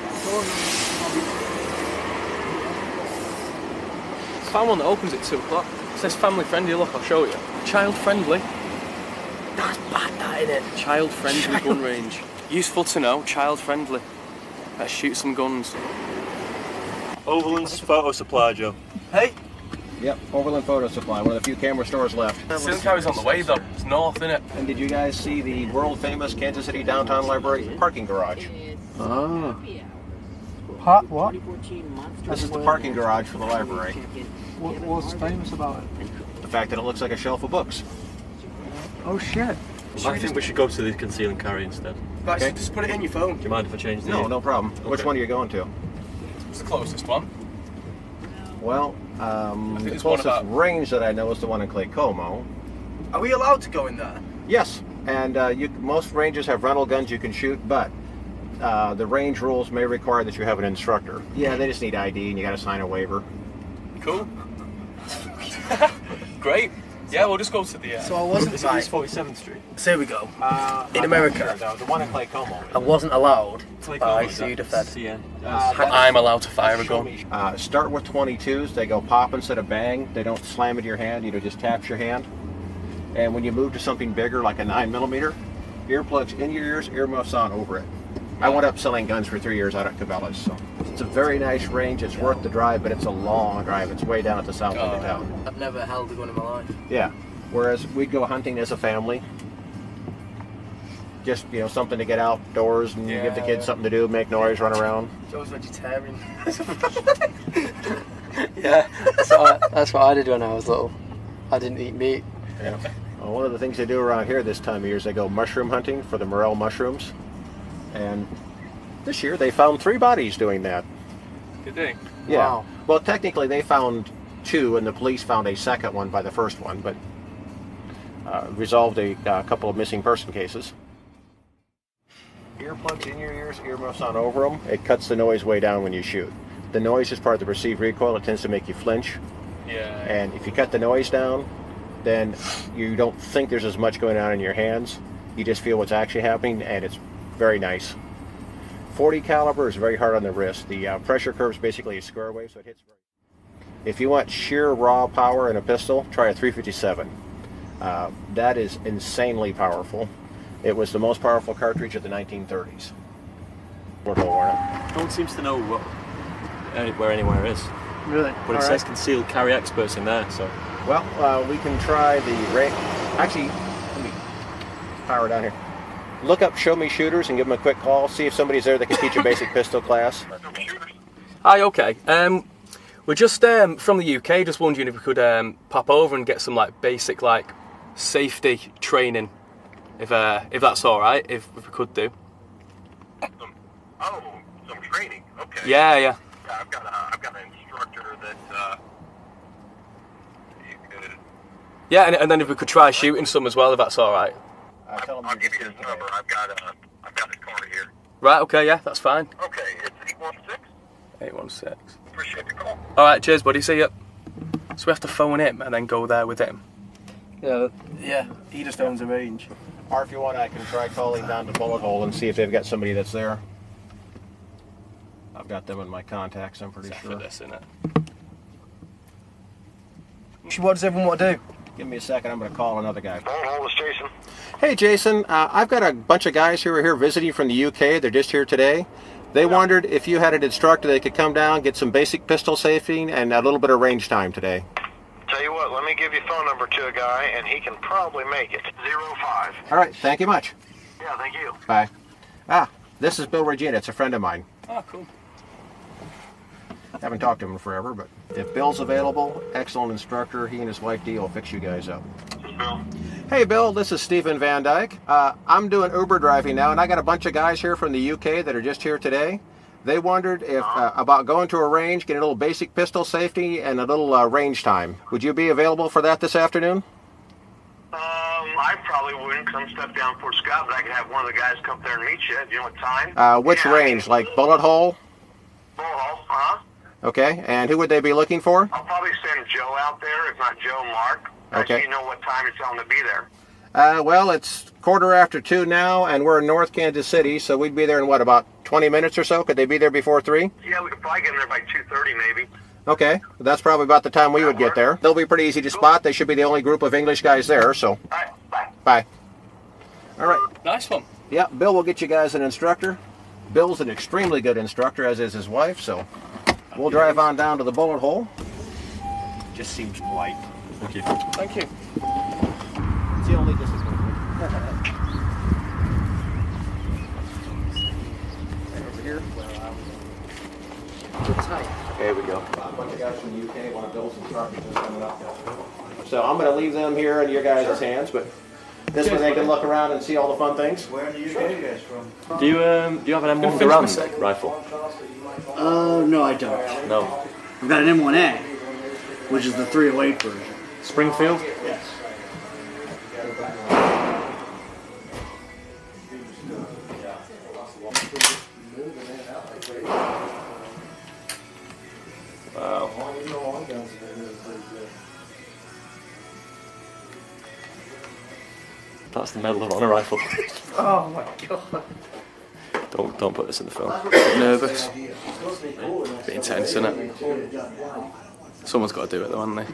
Found one that opens at 2 o'clock. It says family friendly. Look, I'll show you. Child friendly. That's bad, that, isn't it? Child friendly gun range. Useful to know. Child friendly. Let's shoot some guns. Overland's Photo Supply, Joe. Hey. Yep, Overland Photo Supply, one of the few camera stores left. Simcoe's on the way though. It's north, innit? And did you guys see the world famous Kansas City Downtown Library parking garage? Oh. What? This is the parking garage for the library. What's famous about it? The fact that it looks like a shelf of books. Oh shit. I think we should go to the conceal and carry instead. Right, so just put it in your phone. Do you mind if I change the... No problem. Okay. Which one are you going to? It's the closest one. Well, the closest range that I know is the one in Clay Como. Are we allowed to go in there? Yes, and most ranges have rental guns you can shoot, but the range rules may require that you have an instructor. Yeah, they just need ID and you got to sign a waiver. Cool. Great. Yeah, we'll just go to the. So I wasn't. Is it East 47th Street? So here we go. In America, the one in Clay Como. I wasn't allowed Clay by Como, Sudafed. But I'm allowed to fire a gun. Start with 22s. They go pop instead of bang. They don't slam into your hand. You know, just taps your hand. And when you move to something bigger, like a 9mm, earplugs in your ears, earmuffs on over it. I went up selling guns for 3 years out at Cabela's, so it's a very nice range. It's worth the drive, but it's a long drive. It's way down at the south end of town. I've never held a gun in my life. Yeah. Whereas we'd go hunting as a family. Just, you know, something to get outdoors and give the kids something to do, make noise, run around. Joe's vegetarian. Yeah, that's what I did when I was little. I didn't eat meat. Yeah. Well, one of the things they do around here this time of year is they go mushroom hunting for the morel mushrooms. And this year they found 3 bodies doing that. Did they? Yeah. Wow. Well, technically they found 2 and the police found a second one by the first one, but resolved a couple of missing person cases. Earplugs in your ears, earmuffs on over them. It cuts the noise way down when you shoot. The noise is part of the perceived recoil. It tends to make you flinch. Yeah. And if you cut the noise down, then you don't think there's as much going on in your hands. You just feel what's actually happening, and it's very nice. 40 caliber is very hard on the wrist. The pressure curve is basically a square wave, so it hits very. If you want sheer raw power in a pistol, try a 357. That is insanely powerful. It was the most powerful cartridge of the 1930s. No one seems to know where anywhere is. Really? But it says concealed carry experts in there, so. Well, we can try the range. Actually, let me power down here. Look up Show Me Shooters and give them a quick call. See if somebody's there that can teach a basic pistol class. Hi, okay. We're just from the UK. Just wondering if we could pop over and get some like basic like safety training, if that's all right. If we could do. Some training. Okay. Yeah. Yeah, I've got an instructor that you could. Yeah, and then if we could try shooting some as well, if that's all right. I'll give you his number. I've got his card here. Right. Okay. Yeah, that's fine. Okay, it's 816. 816. Appreciate the call. All right. Cheers, buddy. See ya. So we have to phone him and then go there with him. Yeah. He just owns a range. Or if you want, I can try calling down to Bullet Hole and see if they've got somebody that's there. I've got them in my contacts, I'm pretty sure. This, isn't it? What does everyone want to do? Give me a second, I'm going to call another guy. Bullet Hole, this is Jason. Hey Jason, I've got a bunch of guys who are here visiting from the UK. They're just here today. They wondered if you had an instructor they could come down, get some basic pistol safety and a little bit of range time today. Tell you what, let me give you phone number to a guy, and he can probably make it. 05. All right, thank you much. Yeah, thank you. Bye. This is Bill Regina. It's a friend of mine. Oh, cool. Haven't talked to him in forever, but if Bill's available, excellent instructor. He and his wife Dee will fix you guys up. This is Bill. Hey Bill, this is Stephen Van Dyke. I'm doing Uber driving now, and I got a bunch of guys here from the UK that are just here today. They wondered if about going to a range, getting a little basic pistol safety and a little range time. Would you be available for that this afternoon? I probably wouldn't, because I'm stepped down Fort Scott, but I could have one of the guys come up there and meet you. Do you know what time? Which range? Like Bullet Hole? Bullet Hole, Okay, and who would they be looking for? I'll probably send Joe out there, if not Joe, Mark. Okay. So you know what time you're telling them to be there. Well, it's 2:45 now, and we're in North Kansas City, so we'd be there in, what, about 20 minutes or so? Could they be there before 3? Yeah, we could probably get them there by 2:30 maybe. Okay, that's probably about the time we would get there. They'll be pretty easy to spot. They should be the only group of English guys there, so. All right, bye. Bye. All right. Nice one. Yeah, Bill will get you guys an instructor. Bill's an extremely good instructor, as is his wife, so we'll drive on down to the Bullet Hole. Just seems polite. Thank you. Thank you. It's the only distance. Over here. There we go. A bunch of guys from the UK want to build some structures coming up. So I'm going to leave them here in your guys' hands, but this way they can look around and see all the fun things. Where in the UK are you guys from? Do you have an M1 Garand rifle? No, I don't. No. I've got an M1A, which is the 308 version. Springfield? Yes. That's the Medal of Honor rifle. Oh my god. Don't put this in the film. Nervous. Bit intense, isn't it? Someone's got to do it though, haven't they?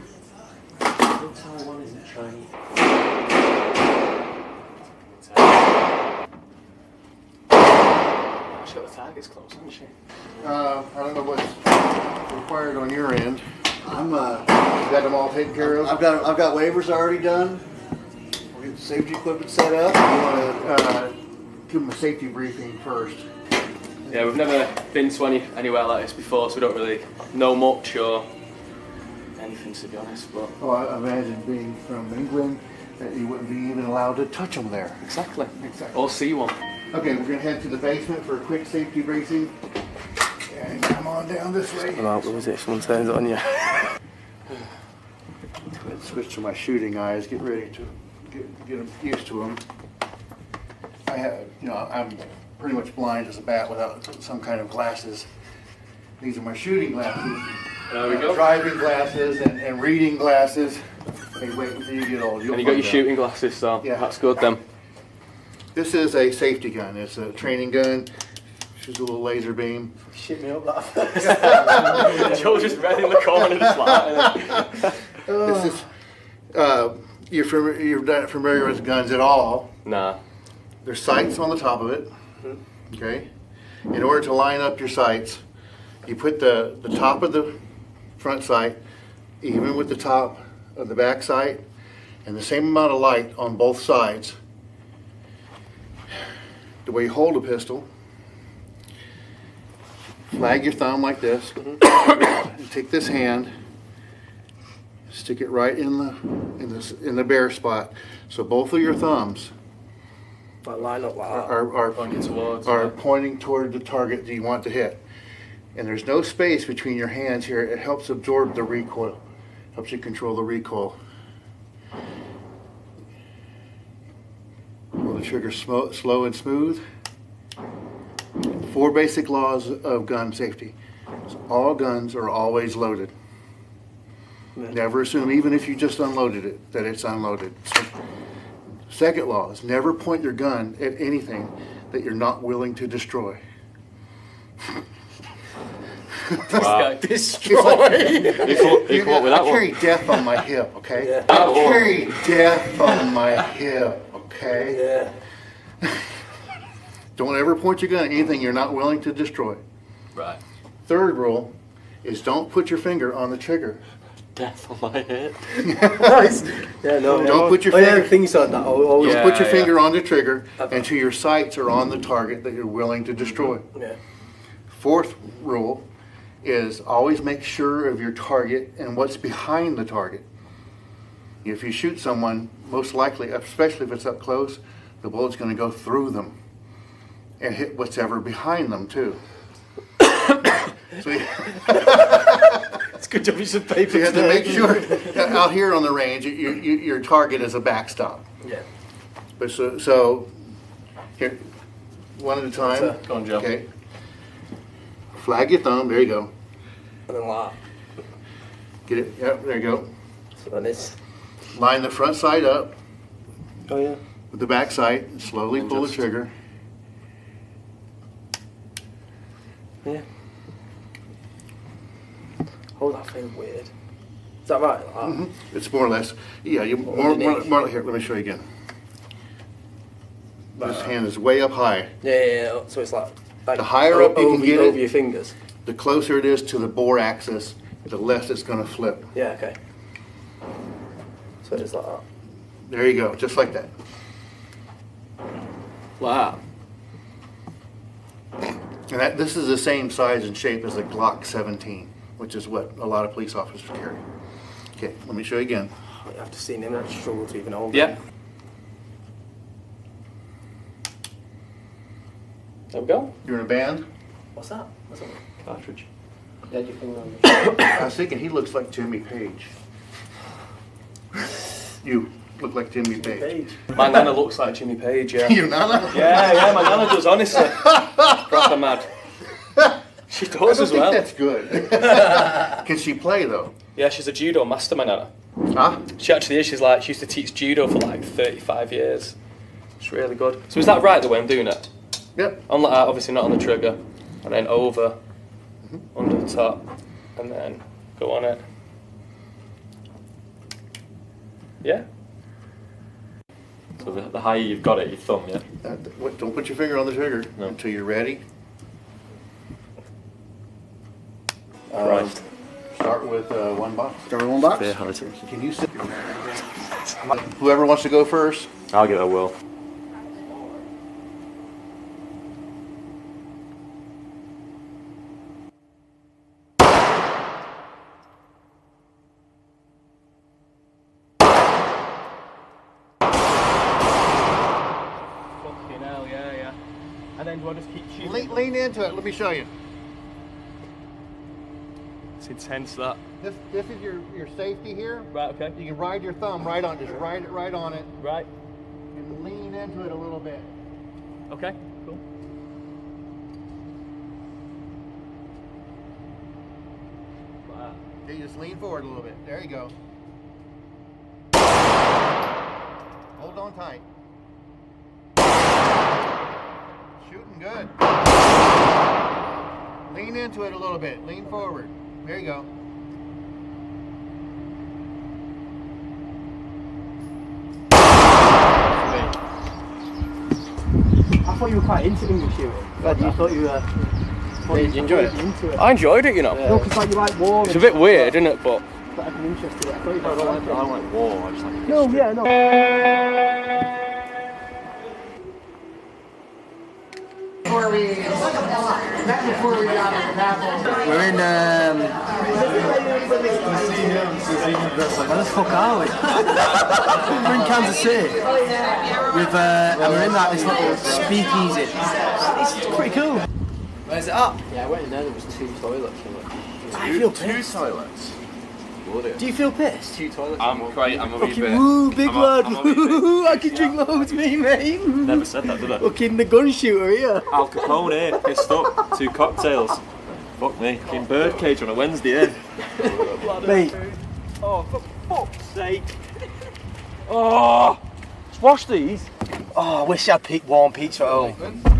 She's got the targets close, hasn't she? I don't know what's required on your end. You got them all taken care of? I've got waivers already done. We'll get the safety equipment set up. You want to give them a safety briefing first. Yeah, we've never been to anywhere like this before, so we don't really know much or anything, to be honest. But I imagine being from England that you wouldn't be even allowed to touch them there. Exactly. Or see one. Okay, we're going to head to the basement for a quick safety briefing. And come on down this way. I'm out, lose it. Someone turns it on you. Let's switch to my shooting eyes. Get ready to get used to them. I'm pretty much blind as a bat without some kind of glasses. These are my shooting glasses. There we go. Driving glasses and reading glasses. Hey, wait until you get old. And you got your shooting glasses, so yeah. That's good then. This is a safety gun. It's a training gun. Shoots a little laser beam. Shit me up that fast. Joe just read in the corner just like This is, you're familiar with guns at all? Nah. There's sights on the top of it. Okay. In order to line up your sights, you put the top of the front sight even with the top of the back sight, and the same amount of light on both sides. The way you hold a pistol, flag your thumb like this, and take this hand, stick it right in the bare spot. So both of your thumbs line up like that. are pointing toward the target that you want to hit. And there's no space between your hands here. It helps absorb the recoil, helps you control the recoil. Pull the trigger slow and smooth. 4 basic laws of gun safety. All guns are always loaded. Never assume, even if you just unloaded it, that it's unloaded. Second law is never point your gun at anything that you're not willing to destroy. Wow. Destroy. I carry death on my hip, okay? Yeah. I carry death on my hip, okay? Yeah. Don't ever point your gun at anything you're not willing to destroy. Right. Third rule is don't put your finger on the trigger. Death on my head. Nice. Yeah, no. Don't put your finger. Things like that. Don't put your finger on the trigger until your sights are on the target that you're willing to destroy. Yeah. Fourth rule is always make sure of your target and what's behind the target. If you shoot someone, most likely, especially if it's up close, the bullet's going to go through them and hit whatever behind them too. It's good job you should pay So you have to make sure out here on the range, your target is a backstop. Yeah. But so here, one at a time. Go on, Joe. Okay. Flag your thumb. There you go. And then like. Get it. Yep. There you go. So then it's. Line the front side up. Oh yeah. With the back sight. And slowly pull the trigger. Yeah. Oh, that feels weird. Is that right? It's more or less. Yeah. You more here. Let me show you again. This hand is way up high. Yeah. So it's like the higher up you can get it, over your fingers. The closer it is to the bore axis, the less it's going to flip. Yeah. Okay. So it's like that. There you go, just like that. Wow. And this is the same size and shape as a Glock 17, which is what a lot of police officers carry. Okay, let me show you again. You have to see him. I struggle to even hold. Yeah. There we go. You're in a band? What's that? What's that? Cartridge. Yeah, your finger on I was thinking he looks like Jimmy Page. You look like Jimmy Page. My nana looks like Jimmy Page, yeah. Your nana? Yeah, my nana does, honestly. Proper mad. She does as well. I think that's good. Can she play, though? Yeah, she's a judo master, my nana. Huh? She actually is. She used to teach judo for like 35 years. It's really good. So is that right the way I'm doing it? Yep. On like that, obviously not on the trigger, and then over, under the top, and then go on it. Yeah. So the higher you've got it, your thumb, yeah? Don't put your finger on the trigger until you're ready. Right. Start with one box. Start with one box? Fair, Harrison. Can you sit? Whoever wants to go first. I'll give it a whirl. Fucking hell, yeah. And then do I just keep shooting? Lean into it. Let me show you. It's intense, that. This is your safety here. Right, okay. You can ride your thumb right on, just ride it right on it. Right. And lean into it a little bit. Okay, cool. Wow. Okay, just lean forward a little bit. There you go. Hold on tight. Shooting good. Lean into it a little bit. Lean forward. There you go. I thought you were quite into English shooting. Glad you thought you were. You enjoyed it? Into it. I enjoyed it, you know. No, because like you like war. It's a bit weird, isn't it? But I've been interested. I thought you I don't like war, I just like No, yeah, no. Before we got We're in, where the fuck are we? We're in Kansas City. And we're in this little speakeasy. It's pretty cool. Where's it up? Yeah, I went in there was 2 toilets in it. I feel pissed. 2 toilets? Do you feel pissed? 2 toilets. I'm a wee bit. Woo, big lad. Woo, I can drink loads, me, mate. Never said that, did I? Fucking the gun shooter here. Al Capone, pissed up, 2 cocktails. Fuck me, fucking birdcage on a Wednesday, eh? Mate. oh, for fuck's sake! Oh, let's wash these. Oh, I wish I had warm pizza at home.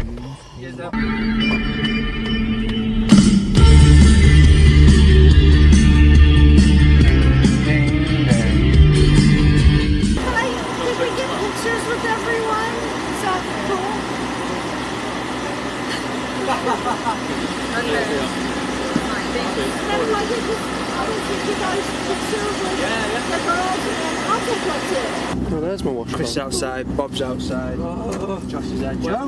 With everyone, so cool. Oh, there's my wash. Chris outside, Bob's outside. Josh is there. Joe.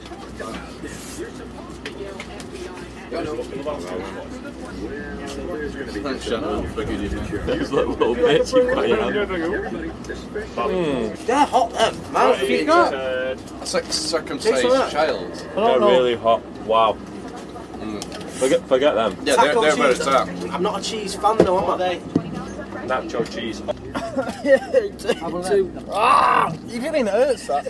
Thanks, gentlemen. Use that little bit you got your hand. They're hot, them. Man, what have you got? That's like circumcised child. They're really hot. Wow. Forget them. Yeah, they're better tap. I'm not a cheese fan though, am I? Nacho cheese. Ah, you really hurts that.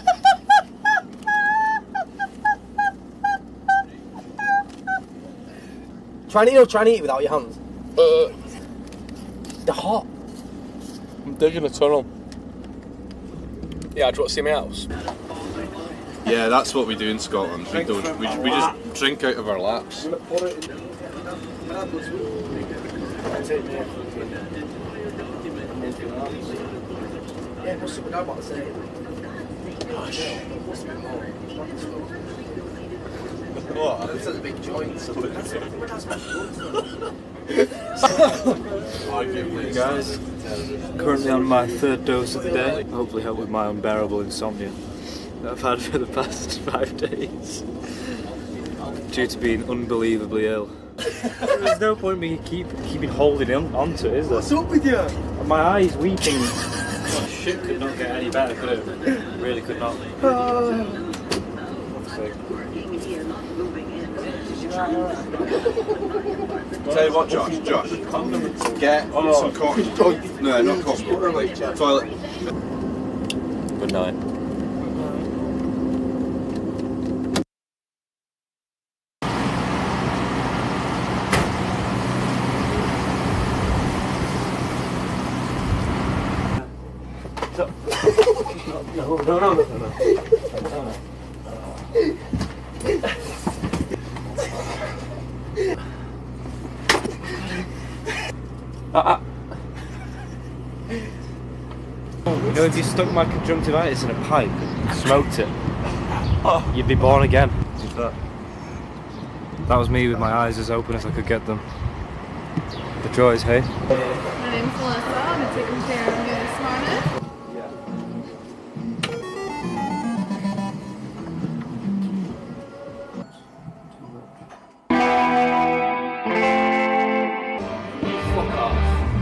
Try and eat it without your hands. They're hot. I'm digging a tunnel. Yeah, do you want to see my house? Yeah, that's what we do in Scotland. We don't. We just drink out of our laps. Yeah, what's up? I about to say. What? It's such a big joint. Guys, currently on my 3rd dose of the day. Hopefully help with my unbearable insomnia that I've had for the past 5 days due to being unbelievably ill. There's no point in me keeping holding onto it, is there? What's up with you? My eye's weeping. Oh, shit could not get any better, could it? Really could not. Tell you what, Josh, get some cotton. No, not cotton. Toilet. Good night. No. So if you stuck my conjunctivitis in a pipe and smoked it, you'd be born again. That was me with my eyes as open as I could get them. The joys, hey? My name's Melissa. I'm taking care of you this morning. Fuck off.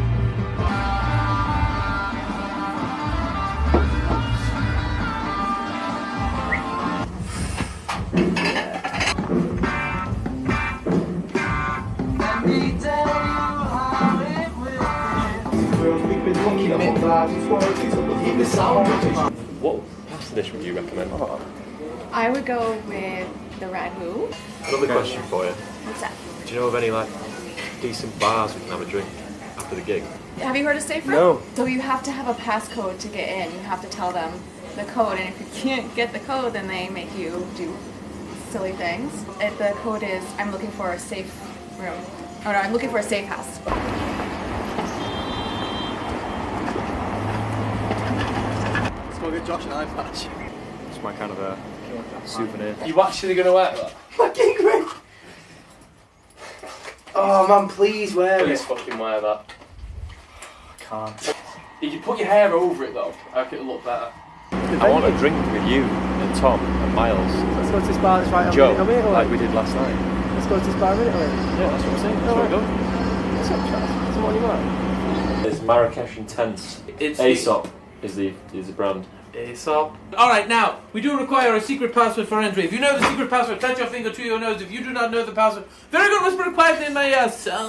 What pasta dish would you recommend? I would go with the ragu. Another question for you. What's that? Do you know of any like decent bars we can have a drink after the gig? Have you heard of Safe Room? No. So you have to have a passcode to get in. You have to tell them the code, and if you can't get the code, then they make you do silly things. The code is, I'm looking for a safe room. Oh no, I'm looking for a safe house. Let's go get Josh an eye patch. It's my kind of a souvenir. You actually gonna wear that? Fucking great! Oh man, please wear Please it. fucking wear that. I can't. If you put your hair over it though, I think it'll look better. I want a drink with you and Tom and Miles. Let's go to this bar that's right Joe, on me, like we did last night. Let's go to this bar, innit? Yeah, that's what I'm saying. That's where we're going. What's up, Chaz? So what do you want? There's Marrakesh Intense. It's Aesop is the brand. Aesop. Alright, now, we do require a secret password for entry. If you know the secret password, touch your finger to your nose. If you do not know the password, very good, whisper quietly in my ear.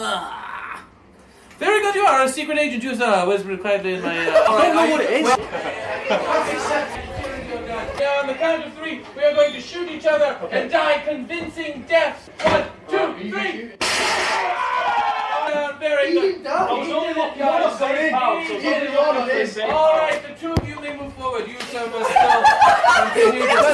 Very good, you are a secret agent, you sir. Whisper quietly in my ear. I don't know what it is. Now, on the count of 3, we are going to shoot each other and die convincing deaths. 1, 2, 3. Very good. I was only looking at the same house. Alright, the two of you may move forward. You sir must still continue to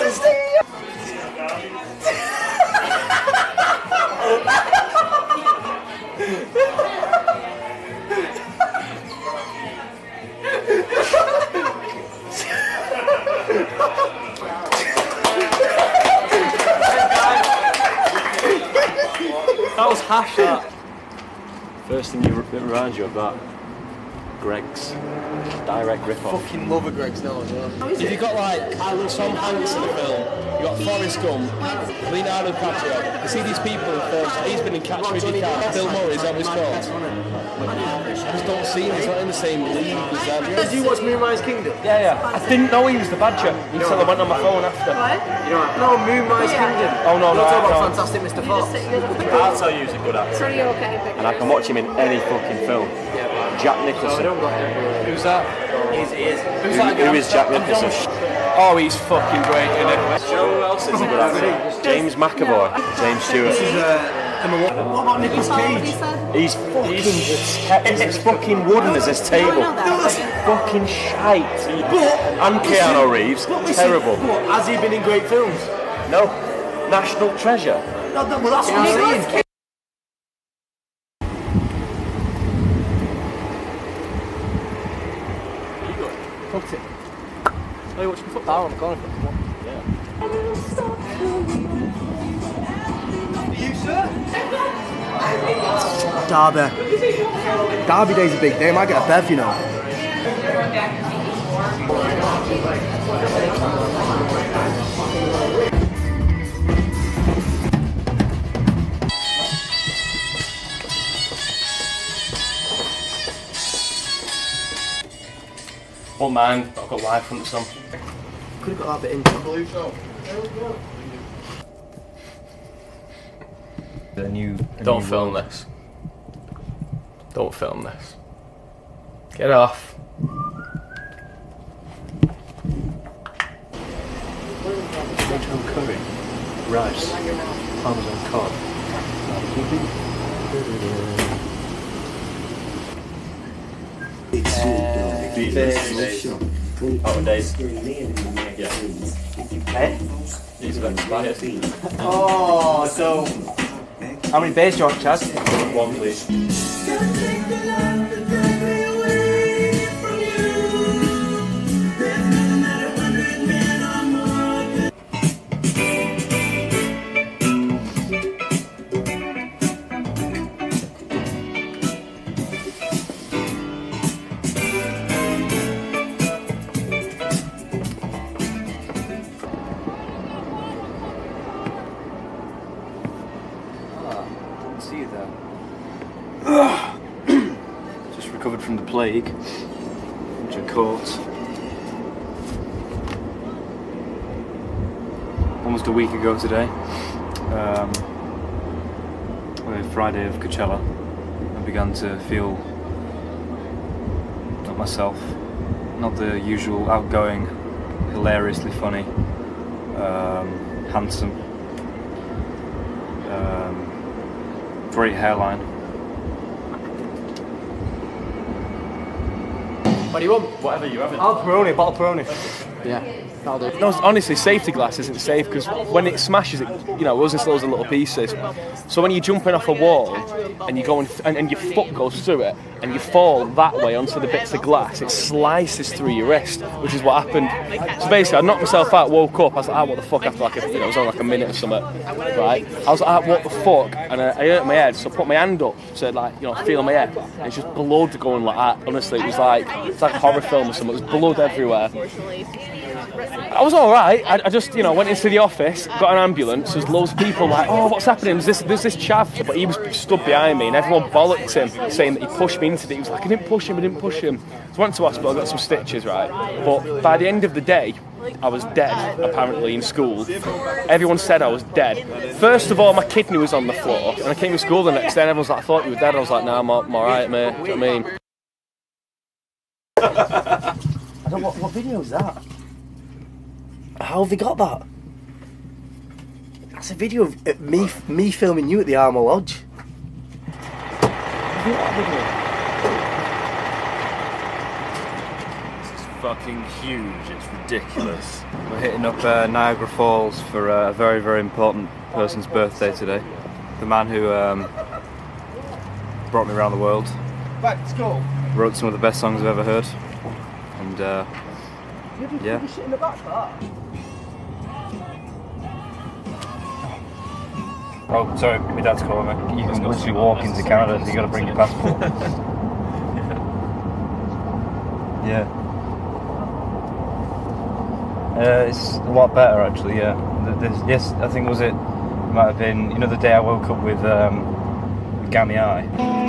That was hash that. First thing that reminds you of that, Greg's direct rip-off. Fucking love a Greg's now as well. If you've got like Tom Hanks in the film, you've got Forrest Gump, Leonardo DiCaprio, you see these people in films, he's been in Catch Me If You Can, Bill Murray, is that what it's called? I just don't see him, he's not in the same league as them. Did you watch Moonrise Kingdom? Yeah. I didn't know he was the Badger until I went on my phone after. What? No, Moonrise Kingdom. Oh no, You're talking about no. Fantastic Mr. Fox. I'll tell you he's a good actor. So you're okay? And I can watch him in any fucking film. Jack Nicholson. Who's that? Who is Jack Nicholson? Oh, he's fucking great, isn't it? Who else is a good actor? James McAvoy. James Stewart. What about Nicolas Cage? He's fucking wooden as this table. Fucking shite. And Keanu Reeves. Terrible. Has he been in great films? No. National Treasure. No, well, that's what I'm saying. Fucked it. Are you watching football? I'm going for it. Yeah. You, sir? Derby. Derby Day's a big day. I might get a bev, you know. Oh man, I've got live from some. Could have got that bit in. Don't film this. Don't film this. Get off. Tomato curry, rice, parmesan cod. Days. Yeah. These are expired. Oh, so how many beers do you want, Chaz? One, please. you there. Just recovered from the plague, which I caught almost a week ago today. Friday of Coachella. I began to feel not myself, not the usual outgoing, hilariously funny, handsome, great hairline. What do you want? Whatever you have. I'll Peroni, bottle Peroni. Yeah, that'll do. No, honestly, safety glass isn't safe because when it smashes, it goes into loads of little pieces. So when you're jumping off a wall and you go and your foot goes through it and you fall that way onto the bits of glass, it slices through your wrist, which is what happened. So basically, I knocked myself out, woke up, I was like, what the fuck? After it was only like a minute or something, right? I was like, what the fuck? And I hurt my head, so I put my hand up to feel my head. And it's just blood going like that. Honestly, it's like a horror film or something. There's blood everywhere. I was alright. I just, went into the office, got an ambulance. There's loads of people like, oh, what's happening? There's this chav, but he was stood behind me, and everyone bollocked him, saying that he pushed me into it. He was like, I didn't push him. So I went to hospital, got some stitches, right? But by the end of the day, I was dead, apparently, in school. Everyone said I was dead. First of all, my kidney was on the floor, and I came to school the next day, and everyone was like, I thought you were dead. I was like, no, I'm alright, mate. Do you know what I mean? What video is that? How have they got that? That's a video of me filming you at the Armour Lodge. Have you got that This is fucking huge, it's ridiculous. We're hitting up Niagara Falls for a very, very important person's birthday today. The man who brought me around the world. Back to school. Wrote some of the best songs I've ever heard. And yeah. In the back for that. Oh, sorry, my dad's calling me. You can literally walk into Canada, so you got to bring your passport. Yeah. It's a lot better actually. Yeah. Yes, I think it might have been. The day I woke up with gammy eye.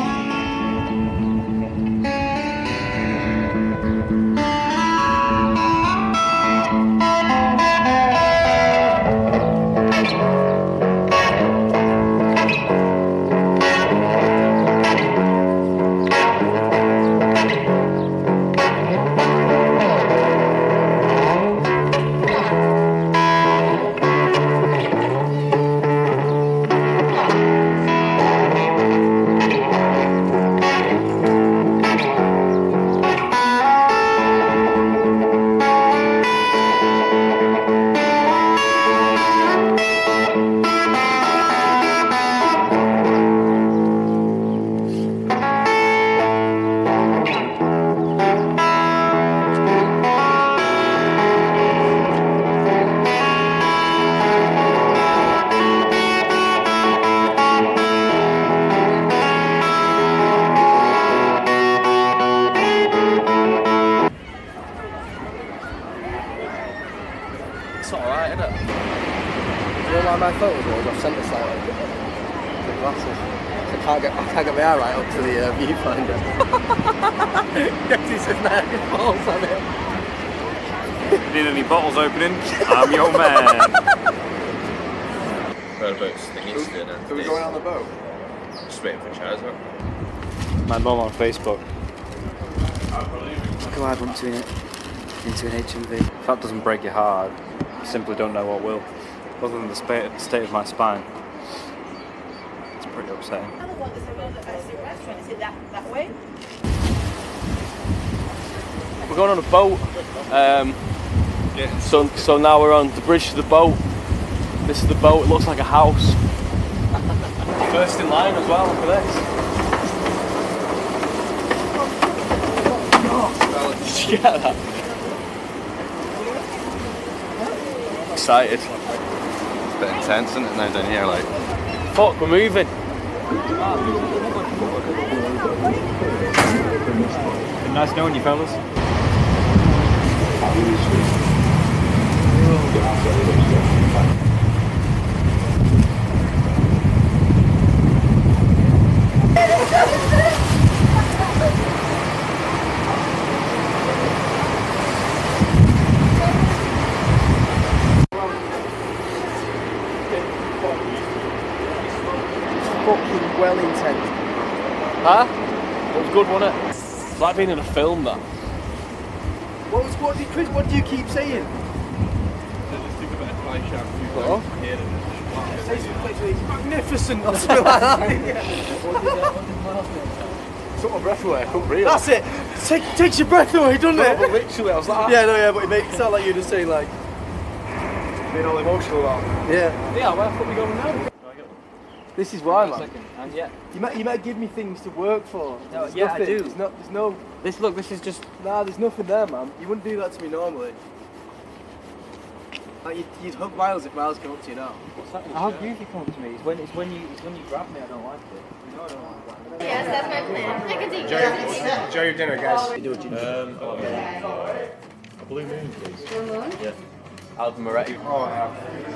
It's alright, isn't it? Do you know why my photos are? I've sent this like the glasses. So I can't get my eye right up to the viewfinder. Because it's Niagara Falls on it. Need any bottles opening? I'm your man. Whereabouts the Eastern and Are we going on the boat? Just waiting for Chaz up. My mum on Facebook. Look who I bumped into an HMV. If that doesn't break your heart, you simply don't know what will. Other than the state of my spine. It's pretty upsetting. We're going on a boat. So now we're on the bridge to the boat. This is the boat. It looks like a house. First in line as well. Look at this. Did you get that? Excited. It's a bit intense, isn't it, now down here, like? Fuck, we're moving. Been nice knowing you fellas. Fucking well intended. Huh? It was good, wasn't it? It's like being in a film, that. What do you keep saying? What? Magnificent or something like that. Took my breath away, I couldn't breathe. That's it. Takes your breath away, doesn't it? But literally, I was like... Yeah, no, yeah, but it makes it sound like you're just saying like... Being all emotional about it. Yeah. Yeah, where the fuck are we going now? This is why, man. And yeah. You might give me things to work for. No, There's yeah, nothing. I do. There's no... This is just... Nah, there's nothing there, man. You wouldn't do that to me normally. Like you'd hug Miles if Miles came up to you now. What's that? How do you come up to me? It's when you grab me. I don't like it. You know I don't like that. Yes, that's my plan. I can take it. Enjoy your dinner, guys. A blue moon, please. Blue moon? Yeah. Alvin Moretti. Oh, yeah.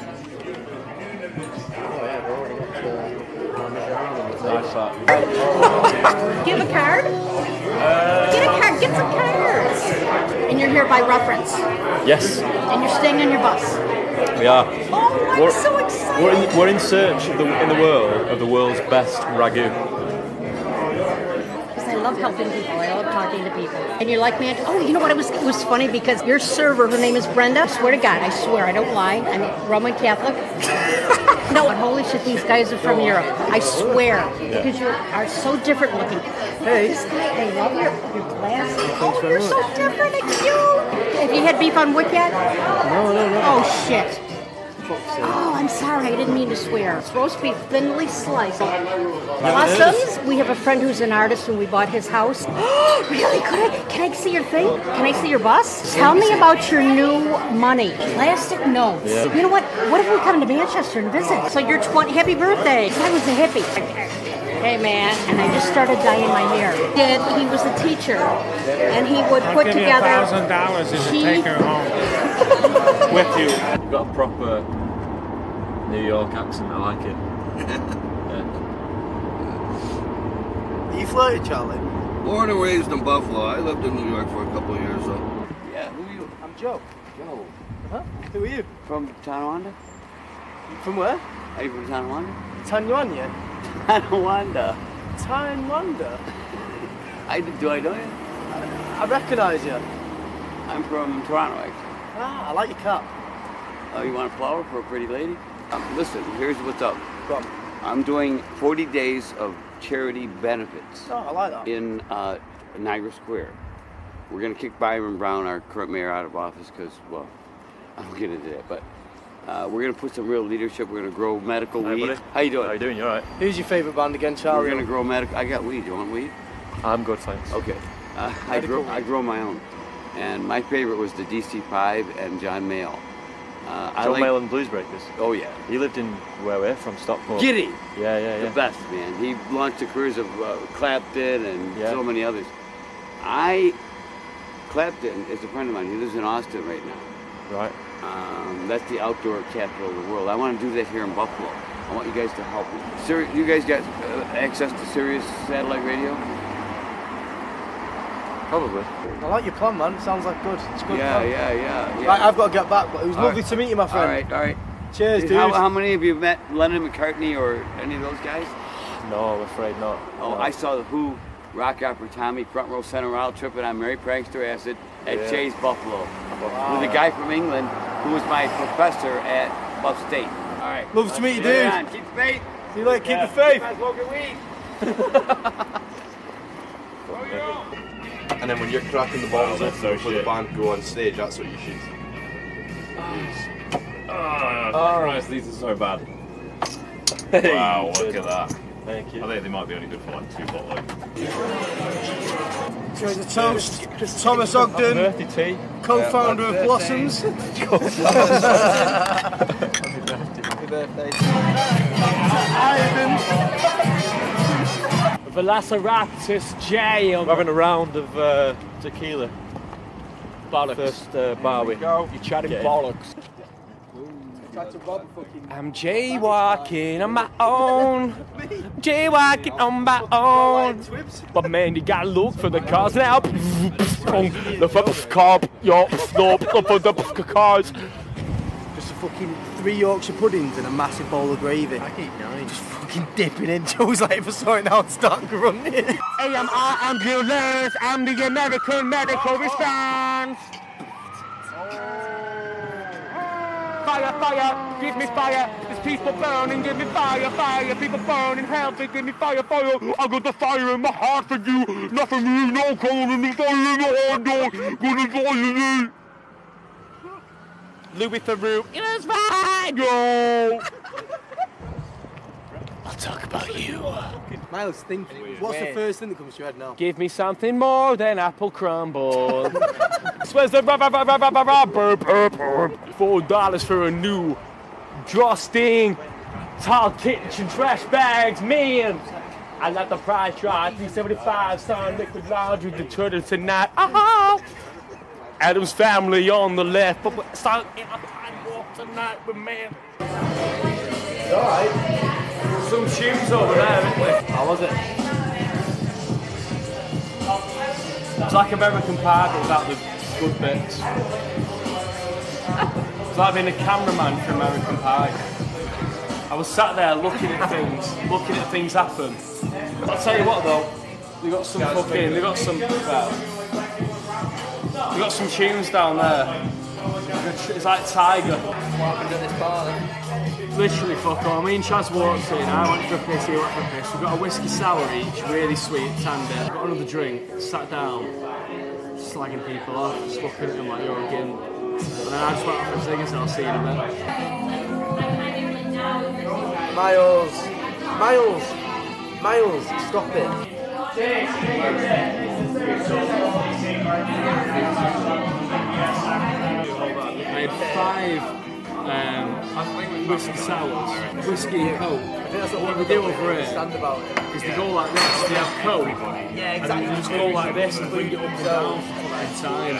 Nice that. Do you have a card? Get a card. Get some cards. And you're here by reference. Yes, And you're staying on your bus. we are. Oh, I'm so excited. We're in search in the world of the world's best ragu. Because I love helping people. I love talking to people. And you're like, man, oh, you know what? It was funny because your server, her name is Brenda. I swear to God, I swear, I don't lie. I'm Roman Catholic. No, but holy shit, these guys are from Europe. I swear. Because you are so different looking. Hey. This guy, I love your glasses. Oh, you're so different and cute. Have you had beef on wood yet? No. Oh, shit. Oh, I'm sorry. I didn't mean to swear. It's roast beef, thinly sliced. Possums. We have a friend who's an artist, and we bought his house. Really? Can I see your thing? Can I see your bus? Tell me about your new money. Plastic notes. Yeah. You know what? What if we come to Manchester and visit? So you're 20. Happy birthday. I was a hippie. Hey man, and I just started dyeing my hair. He was a teacher, and he would put together. $1,000 if you take her home with you. You've got a proper New York accent. I like it. Are you flirting, Charlie? Born and raised in Buffalo. I lived in New York for a couple of years though. Yeah, who are you? I'm Joe. Joe. Huh? Who are you? From Tonawanda? From where? Are you from Tonawanda? Tanyuanya? Tonawanda. Tanyuanda? Do I know you? I recognise you. I'm from Toronto, actually. Ah, I like your cap. Oh, you want a flower for a pretty lady? Listen, here's what's up. Go on. I'm doing 40 days of charity benefits. Oh, I like that. In Niagara Square. We're going to kick Byron Brown, our current mayor, out of office because, well, I won't get into that, but we're going to put some real leadership. We're going to grow medical weed. Buddy. How you doing? How you doing? You alright? Who's your favourite band again, Charlie? We're going to grow medical. I got weed. You want weed? I'm good, thanks. Okay. I grow my own. And my favorite was the DC5 and John Mayall. John Mayall and Blues Breakers. Oh yeah. He lived in where we're from, Stockport. Giddy. Yeah. The best, man. He launched the careers of Clapton and so many others. Clapton is a friend of mine. He lives in Austin right now. Right. That's the outdoor capital of the world. I want to do that here in Buffalo. I want you guys to help me. You guys got access to Sirius satellite radio? Probably. I like your plan, man. It sounds like good. It's good. Yeah. Right, I've got to get back, but it was lovely to meet you, my friend. All right. Cheers, dude. How many of you have met Lennon McCartney or any of those guys? No, I'm afraid not. Oh, No. I saw the Who, Rock Opera Tommy, front row center aisle, tripping on Mary Prankster acid at Chase Buffalo. With a guy from England who was my professor at Buff State. All right. Love to meet you, dude. Keep the faith. See you later. Keep the faith. Might as well get weed. And then when you're cracking the bottles for the band go on stage, that's what you should use. Oh, Christ, these are so bad. Wow, look at that. Thank you. I think they might be only good for like 2 bottles. So it's a toast to Thomas Ogden, Birthday tea. co-founder of Blossoms. Happy birthday. Velociraptor J. We're having a round of tequila. Bollocks. First bar we You're chatting bollocks. I'm jaywalking on my own. Jaywalking on my own. But man, you gotta look for the cars now. The fucking car, yo, the cars. Just a fucking 3 Yorkshire puddings and a massive bowl of gravy. I eat 9. Just fucking dipping in. Joe's like, for sorting out, start grunting. AMR ambulance, I'm the American medical response. Fire, fire, give me fire. There's people burning, give me fire, fire. People burning, help me, give me fire, fire. I got the fire in my heart for you. Not for me, no cold in the fire in my heart, no. Gonna fire me. Louis Theroux, it's fine, yo. I'll talk about you. Miles, think, what's the first thing that comes to your head now? Give me something more than apple crumble. Where's the $4 for a new drawstring, tall kitchen trash bags, man. I like the price right, 375, son, liquid laundry detergent tonight. Adam's family on the left, but we're stuck in a time walk tonight with man. Alright. Some tunes over there, isn't there? How was it? It's like American Pie, but without the good bits. It's like being a cameraman for American Pie. I was sat there looking at things happen. I'll tell you what though, they got some tunes down there. It's like Tiger. What happened at this bar then? Literally fuck all. Me and Chaz walked in, I went for a piss, he went for a piss. We've got a whiskey sour each, really sweet, tender. Got another drink, sat down, slagging people off, just looking at them like you're a gimp. And then I just went off for a cig and said, I'll see you in a bit. Miles, stop it. I had 5 whiskey sours, whiskey and coke. What they do over here is they go like this, they have coke, yeah, exactly. And they just go like this and bring it up and down for that time.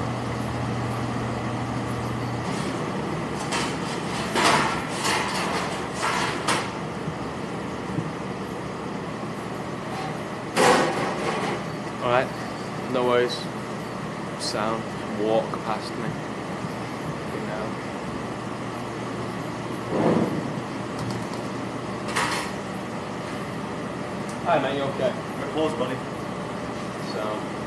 Alright, no worries. Sound, walk past me. Hi mate, you okay? We're close, buddy. So,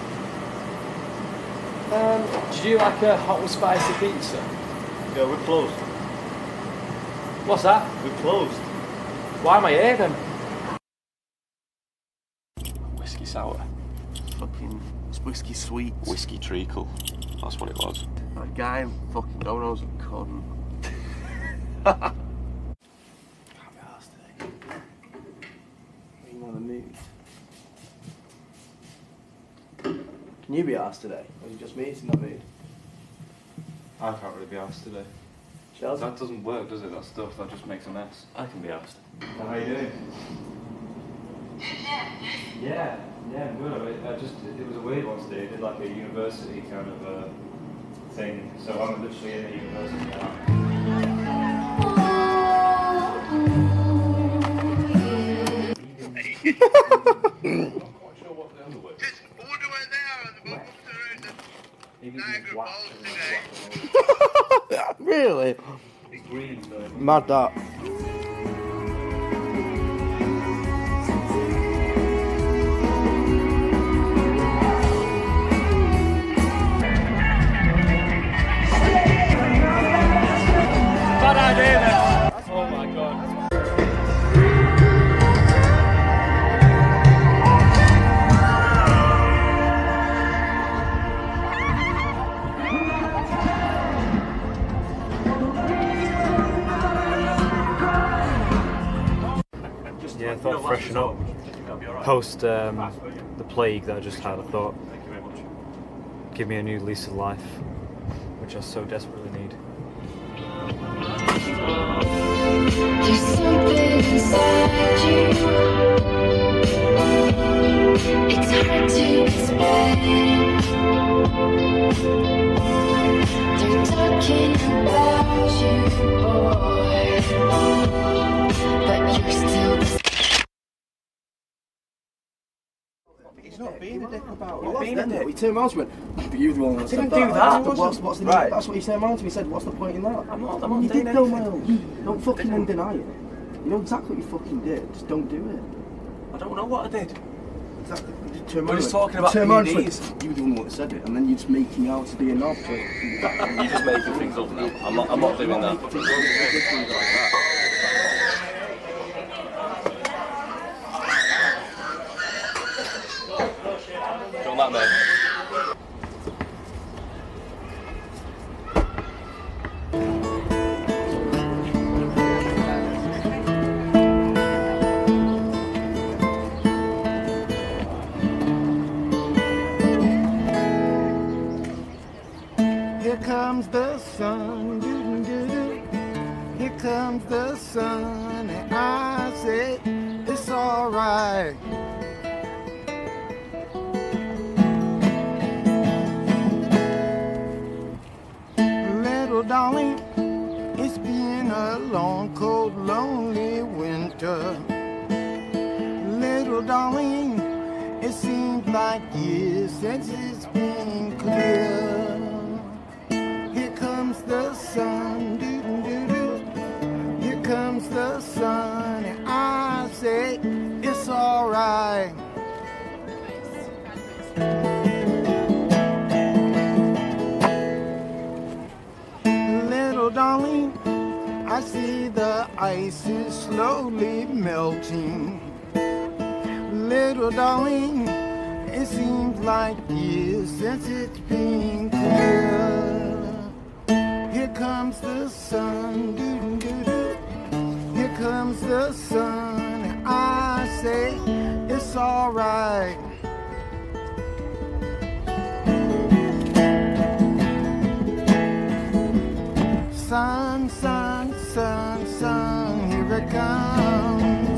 did you like a hot and spicy pizza? Yeah, we're closed. What's that? We're closed. Why am I here then? Whiskey sour. Fucking, it's whiskey sweet. Whiskey treacle. That's what it was. That guy in fucking Domino's a con. Can you be asked today? Or is it just me it's not me? I can't really be asked today. Chelsea? That doesn't work, does it? That stuff, that just makes a mess. I can be asked. How are you doing? Yeah, I'm good. It was a weird one today. I did like a university kind of thing. So I'm literally in a university now. Really? Mad that. Bad idea then. Oh my god. Yeah, I thought I'd freshen up. Post the plague that I just had, I thought, give me a new lease of life, which I so desperately need. There's something inside you. It's hard to explain. They're talking about you, boy, but you're still the He's not being a dick about Well, it. he turned around to me and went, you the one that I didn't said do that. What's the Right. That's what he turned around to me and said, what's the point in that? I'm not You doing did though, anything. Miles. Don't fucking then deny it. You know exactly what you fucking did. Just don't do it. I don't know what I did. Exactly. We're just talking about turn around and PEDs. went, you were the one that said it, and then you're just making out to be a knob. You're just making things up now. I'm not doing that. Doing that, mate. Here comes the sun, doo-doo-doo-doo. Here comes the sun, and I say it's alright. Little darling, it's been a long, cold, lonely winter. Little darling, it seems like years since it's been clear. Here comes the sun, doo-doo-doo-doo. Here comes the sun, and I say it's alright. Little darling, I see the ice is slowly melting. Little darling, it seems like years since it's been clear. Here comes the sun, doo-doo-doo-doo. Here comes the sun, and I say it's alright. Sun, sun, sun, sun, here it comes.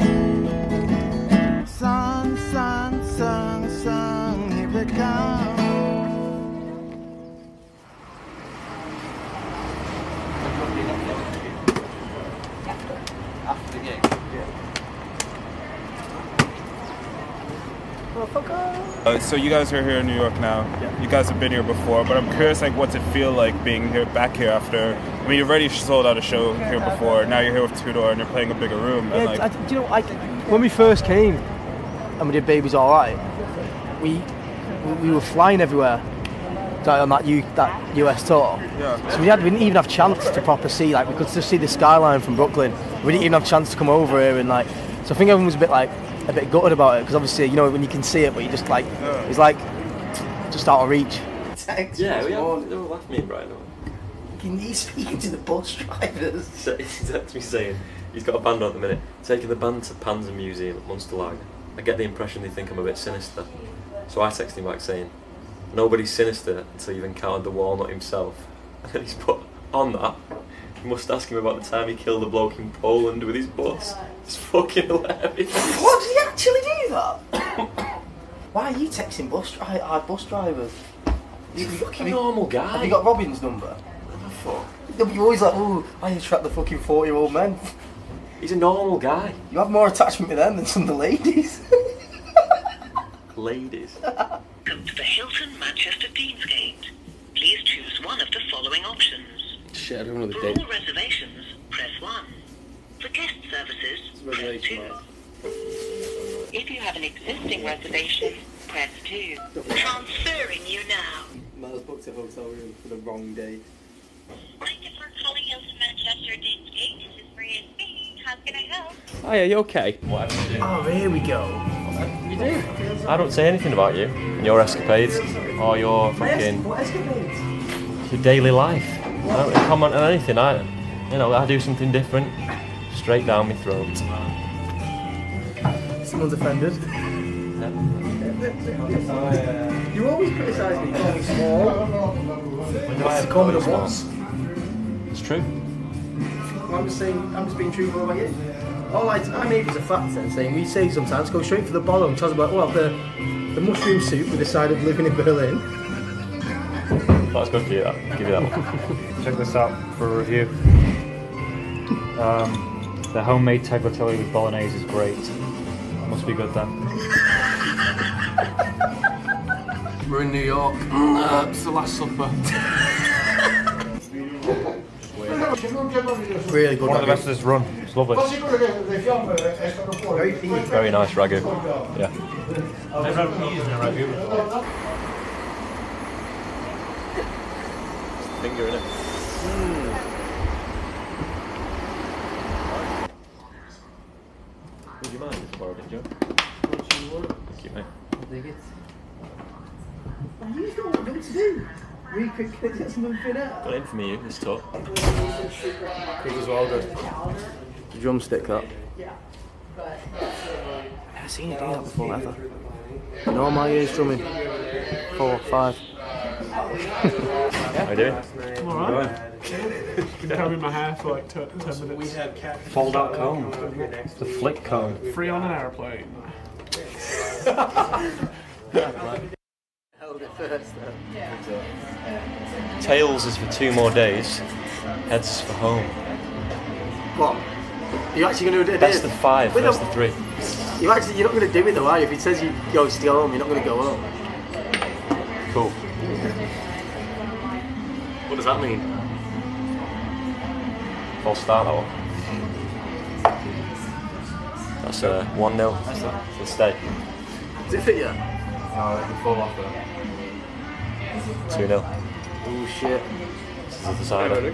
Sun, sun, sun, sun, here it comes. After the gig? So you guys are here in New York now. You guys have been here before, but I'm curious, like, what's it feel like being here, back here after? I mean, you've already sold out a show here before. Now you're here with Two Door, and you're playing a bigger room. And like, Do you know, when we first came and we did Baby's Alright, we were flying everywhere on that US tour. Yeah. So we didn't even have a chance to proper see, like, we could just see the skyline from Brooklyn. We didn't even have a chance to come over here and, like, so I think everyone was a bit gutted about it, because obviously, you know, when you can see it, but you just like, it's like just out of reach. Yeah, they were laughing at me, Brian. He's speaking to the bus drivers. He's actually saying he's got a band on at the minute, taking the band to Panzer Museum at Munsterlager. I get the impression they think I'm a bit sinister. So I text him back saying, nobody's sinister until you've encountered the Walnut himself. And then he's put on that, you must ask him about the time he killed a bloke in Poland with his bus. It's fucking hilarious. What, did he actually do that? Why are you texting bus drivers? He's a fucking normal guy. Have you got Robin's number? What the fuck? You're always like, oh, I attract the fucking 40-year-old men. He's a normal guy. You have more attachment to them than some of the ladies. Ladies? Welcome to the Hilton Manchester Deansgate. Please choose one of the following options. Shit, I don't know the For date. all reservations, press 1. For guest services, press 2. If you have an existing reservation, press 2. Transferring you now. Miles booked a hotel room for the wrong day. Thank you for calling Hilton Manchester Deansgate. This is Maria speaking. How can I help? Oh, yeah, you okay? Oh, here we go. You do? I don't say anything about you and your escapades or your fucking What escapades? your daily life. I don't really comment on anything. I do something different, straight down my throat. Someone's offended. You always criticise me. You call me small. You call me the boss. It's true. I'm just being truthful about you. All I made was a fact then, saying we say sometimes go straight for the bottom. Charles about, well, the mushroom soup with the side of living in Berlin. That's good for you, that. Give you that one. Check this out for a review. The homemade tagliatelle with bolognese is great. Must be good then. We're in New York. It's the Last Supper. Really good. One of the best of this run. It's lovely. Very nice ragu. Yeah. I've had peas in a ragu before. Finger in it. Would you mind if I borrowed it, Joe? Thank you, mate. I'll dig it. You don't know what to do. Really quick, can I get something fit out? Got it in for me, this talk. Pig as well, good. The drumstick, that. I've never seen you do that before, ever. In all my years drumming. 4, 5. How you doing? I'm alright. Been combing my hair for like 10 minutes. Fold out comb. The flick comb. Free on an airplane. Held it first, though. Tails is for 2 more days. Heads for home. What? Are you actually going to do it? That's the 5, Wait, that's no. the 3. You're not going to do it though, are you? If it says you go to go home, you're not going to go home. Cool. What does that mean? False start, that one. That's 1-0 for the stay. Does it fit you? No, it can fall off there. 2-0. Oh shit. This is the decider.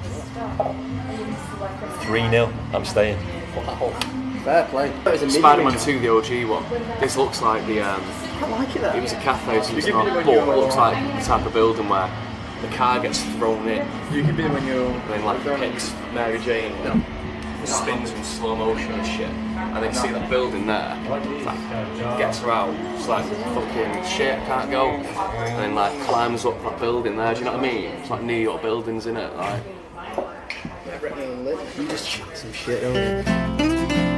3-0. I'm staying. Wow. Fair play. Spider-Man 2, the OG one. This looks like the. I like it though. It was a cafe, so it's not. But it looks like the type of building where the car gets thrown in. You could be when you're. And then like hits Mary Jane. It spins in slow motion and shit. And then you see that building there. It's like gets her out. It's like fucking shit, can't go. And then like climbs up that building there. Do you know what I mean? It's like New York buildings in it. Like. You just chat some shit, don't you?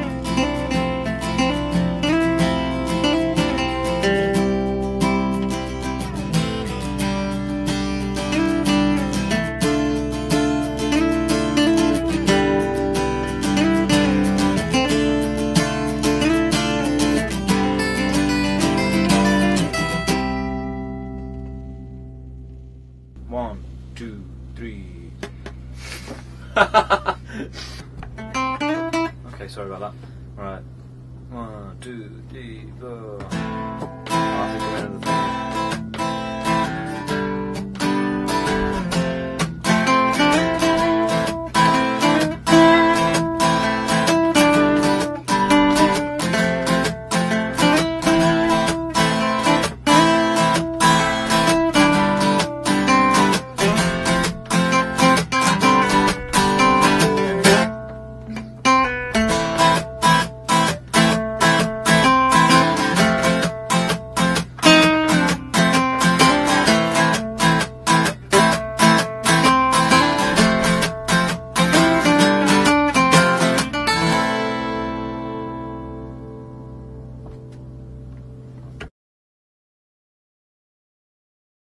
One, two, three. Okay, sorry about that. Right. 1, 2, 3, 4. Oh, I think I'm in the thing.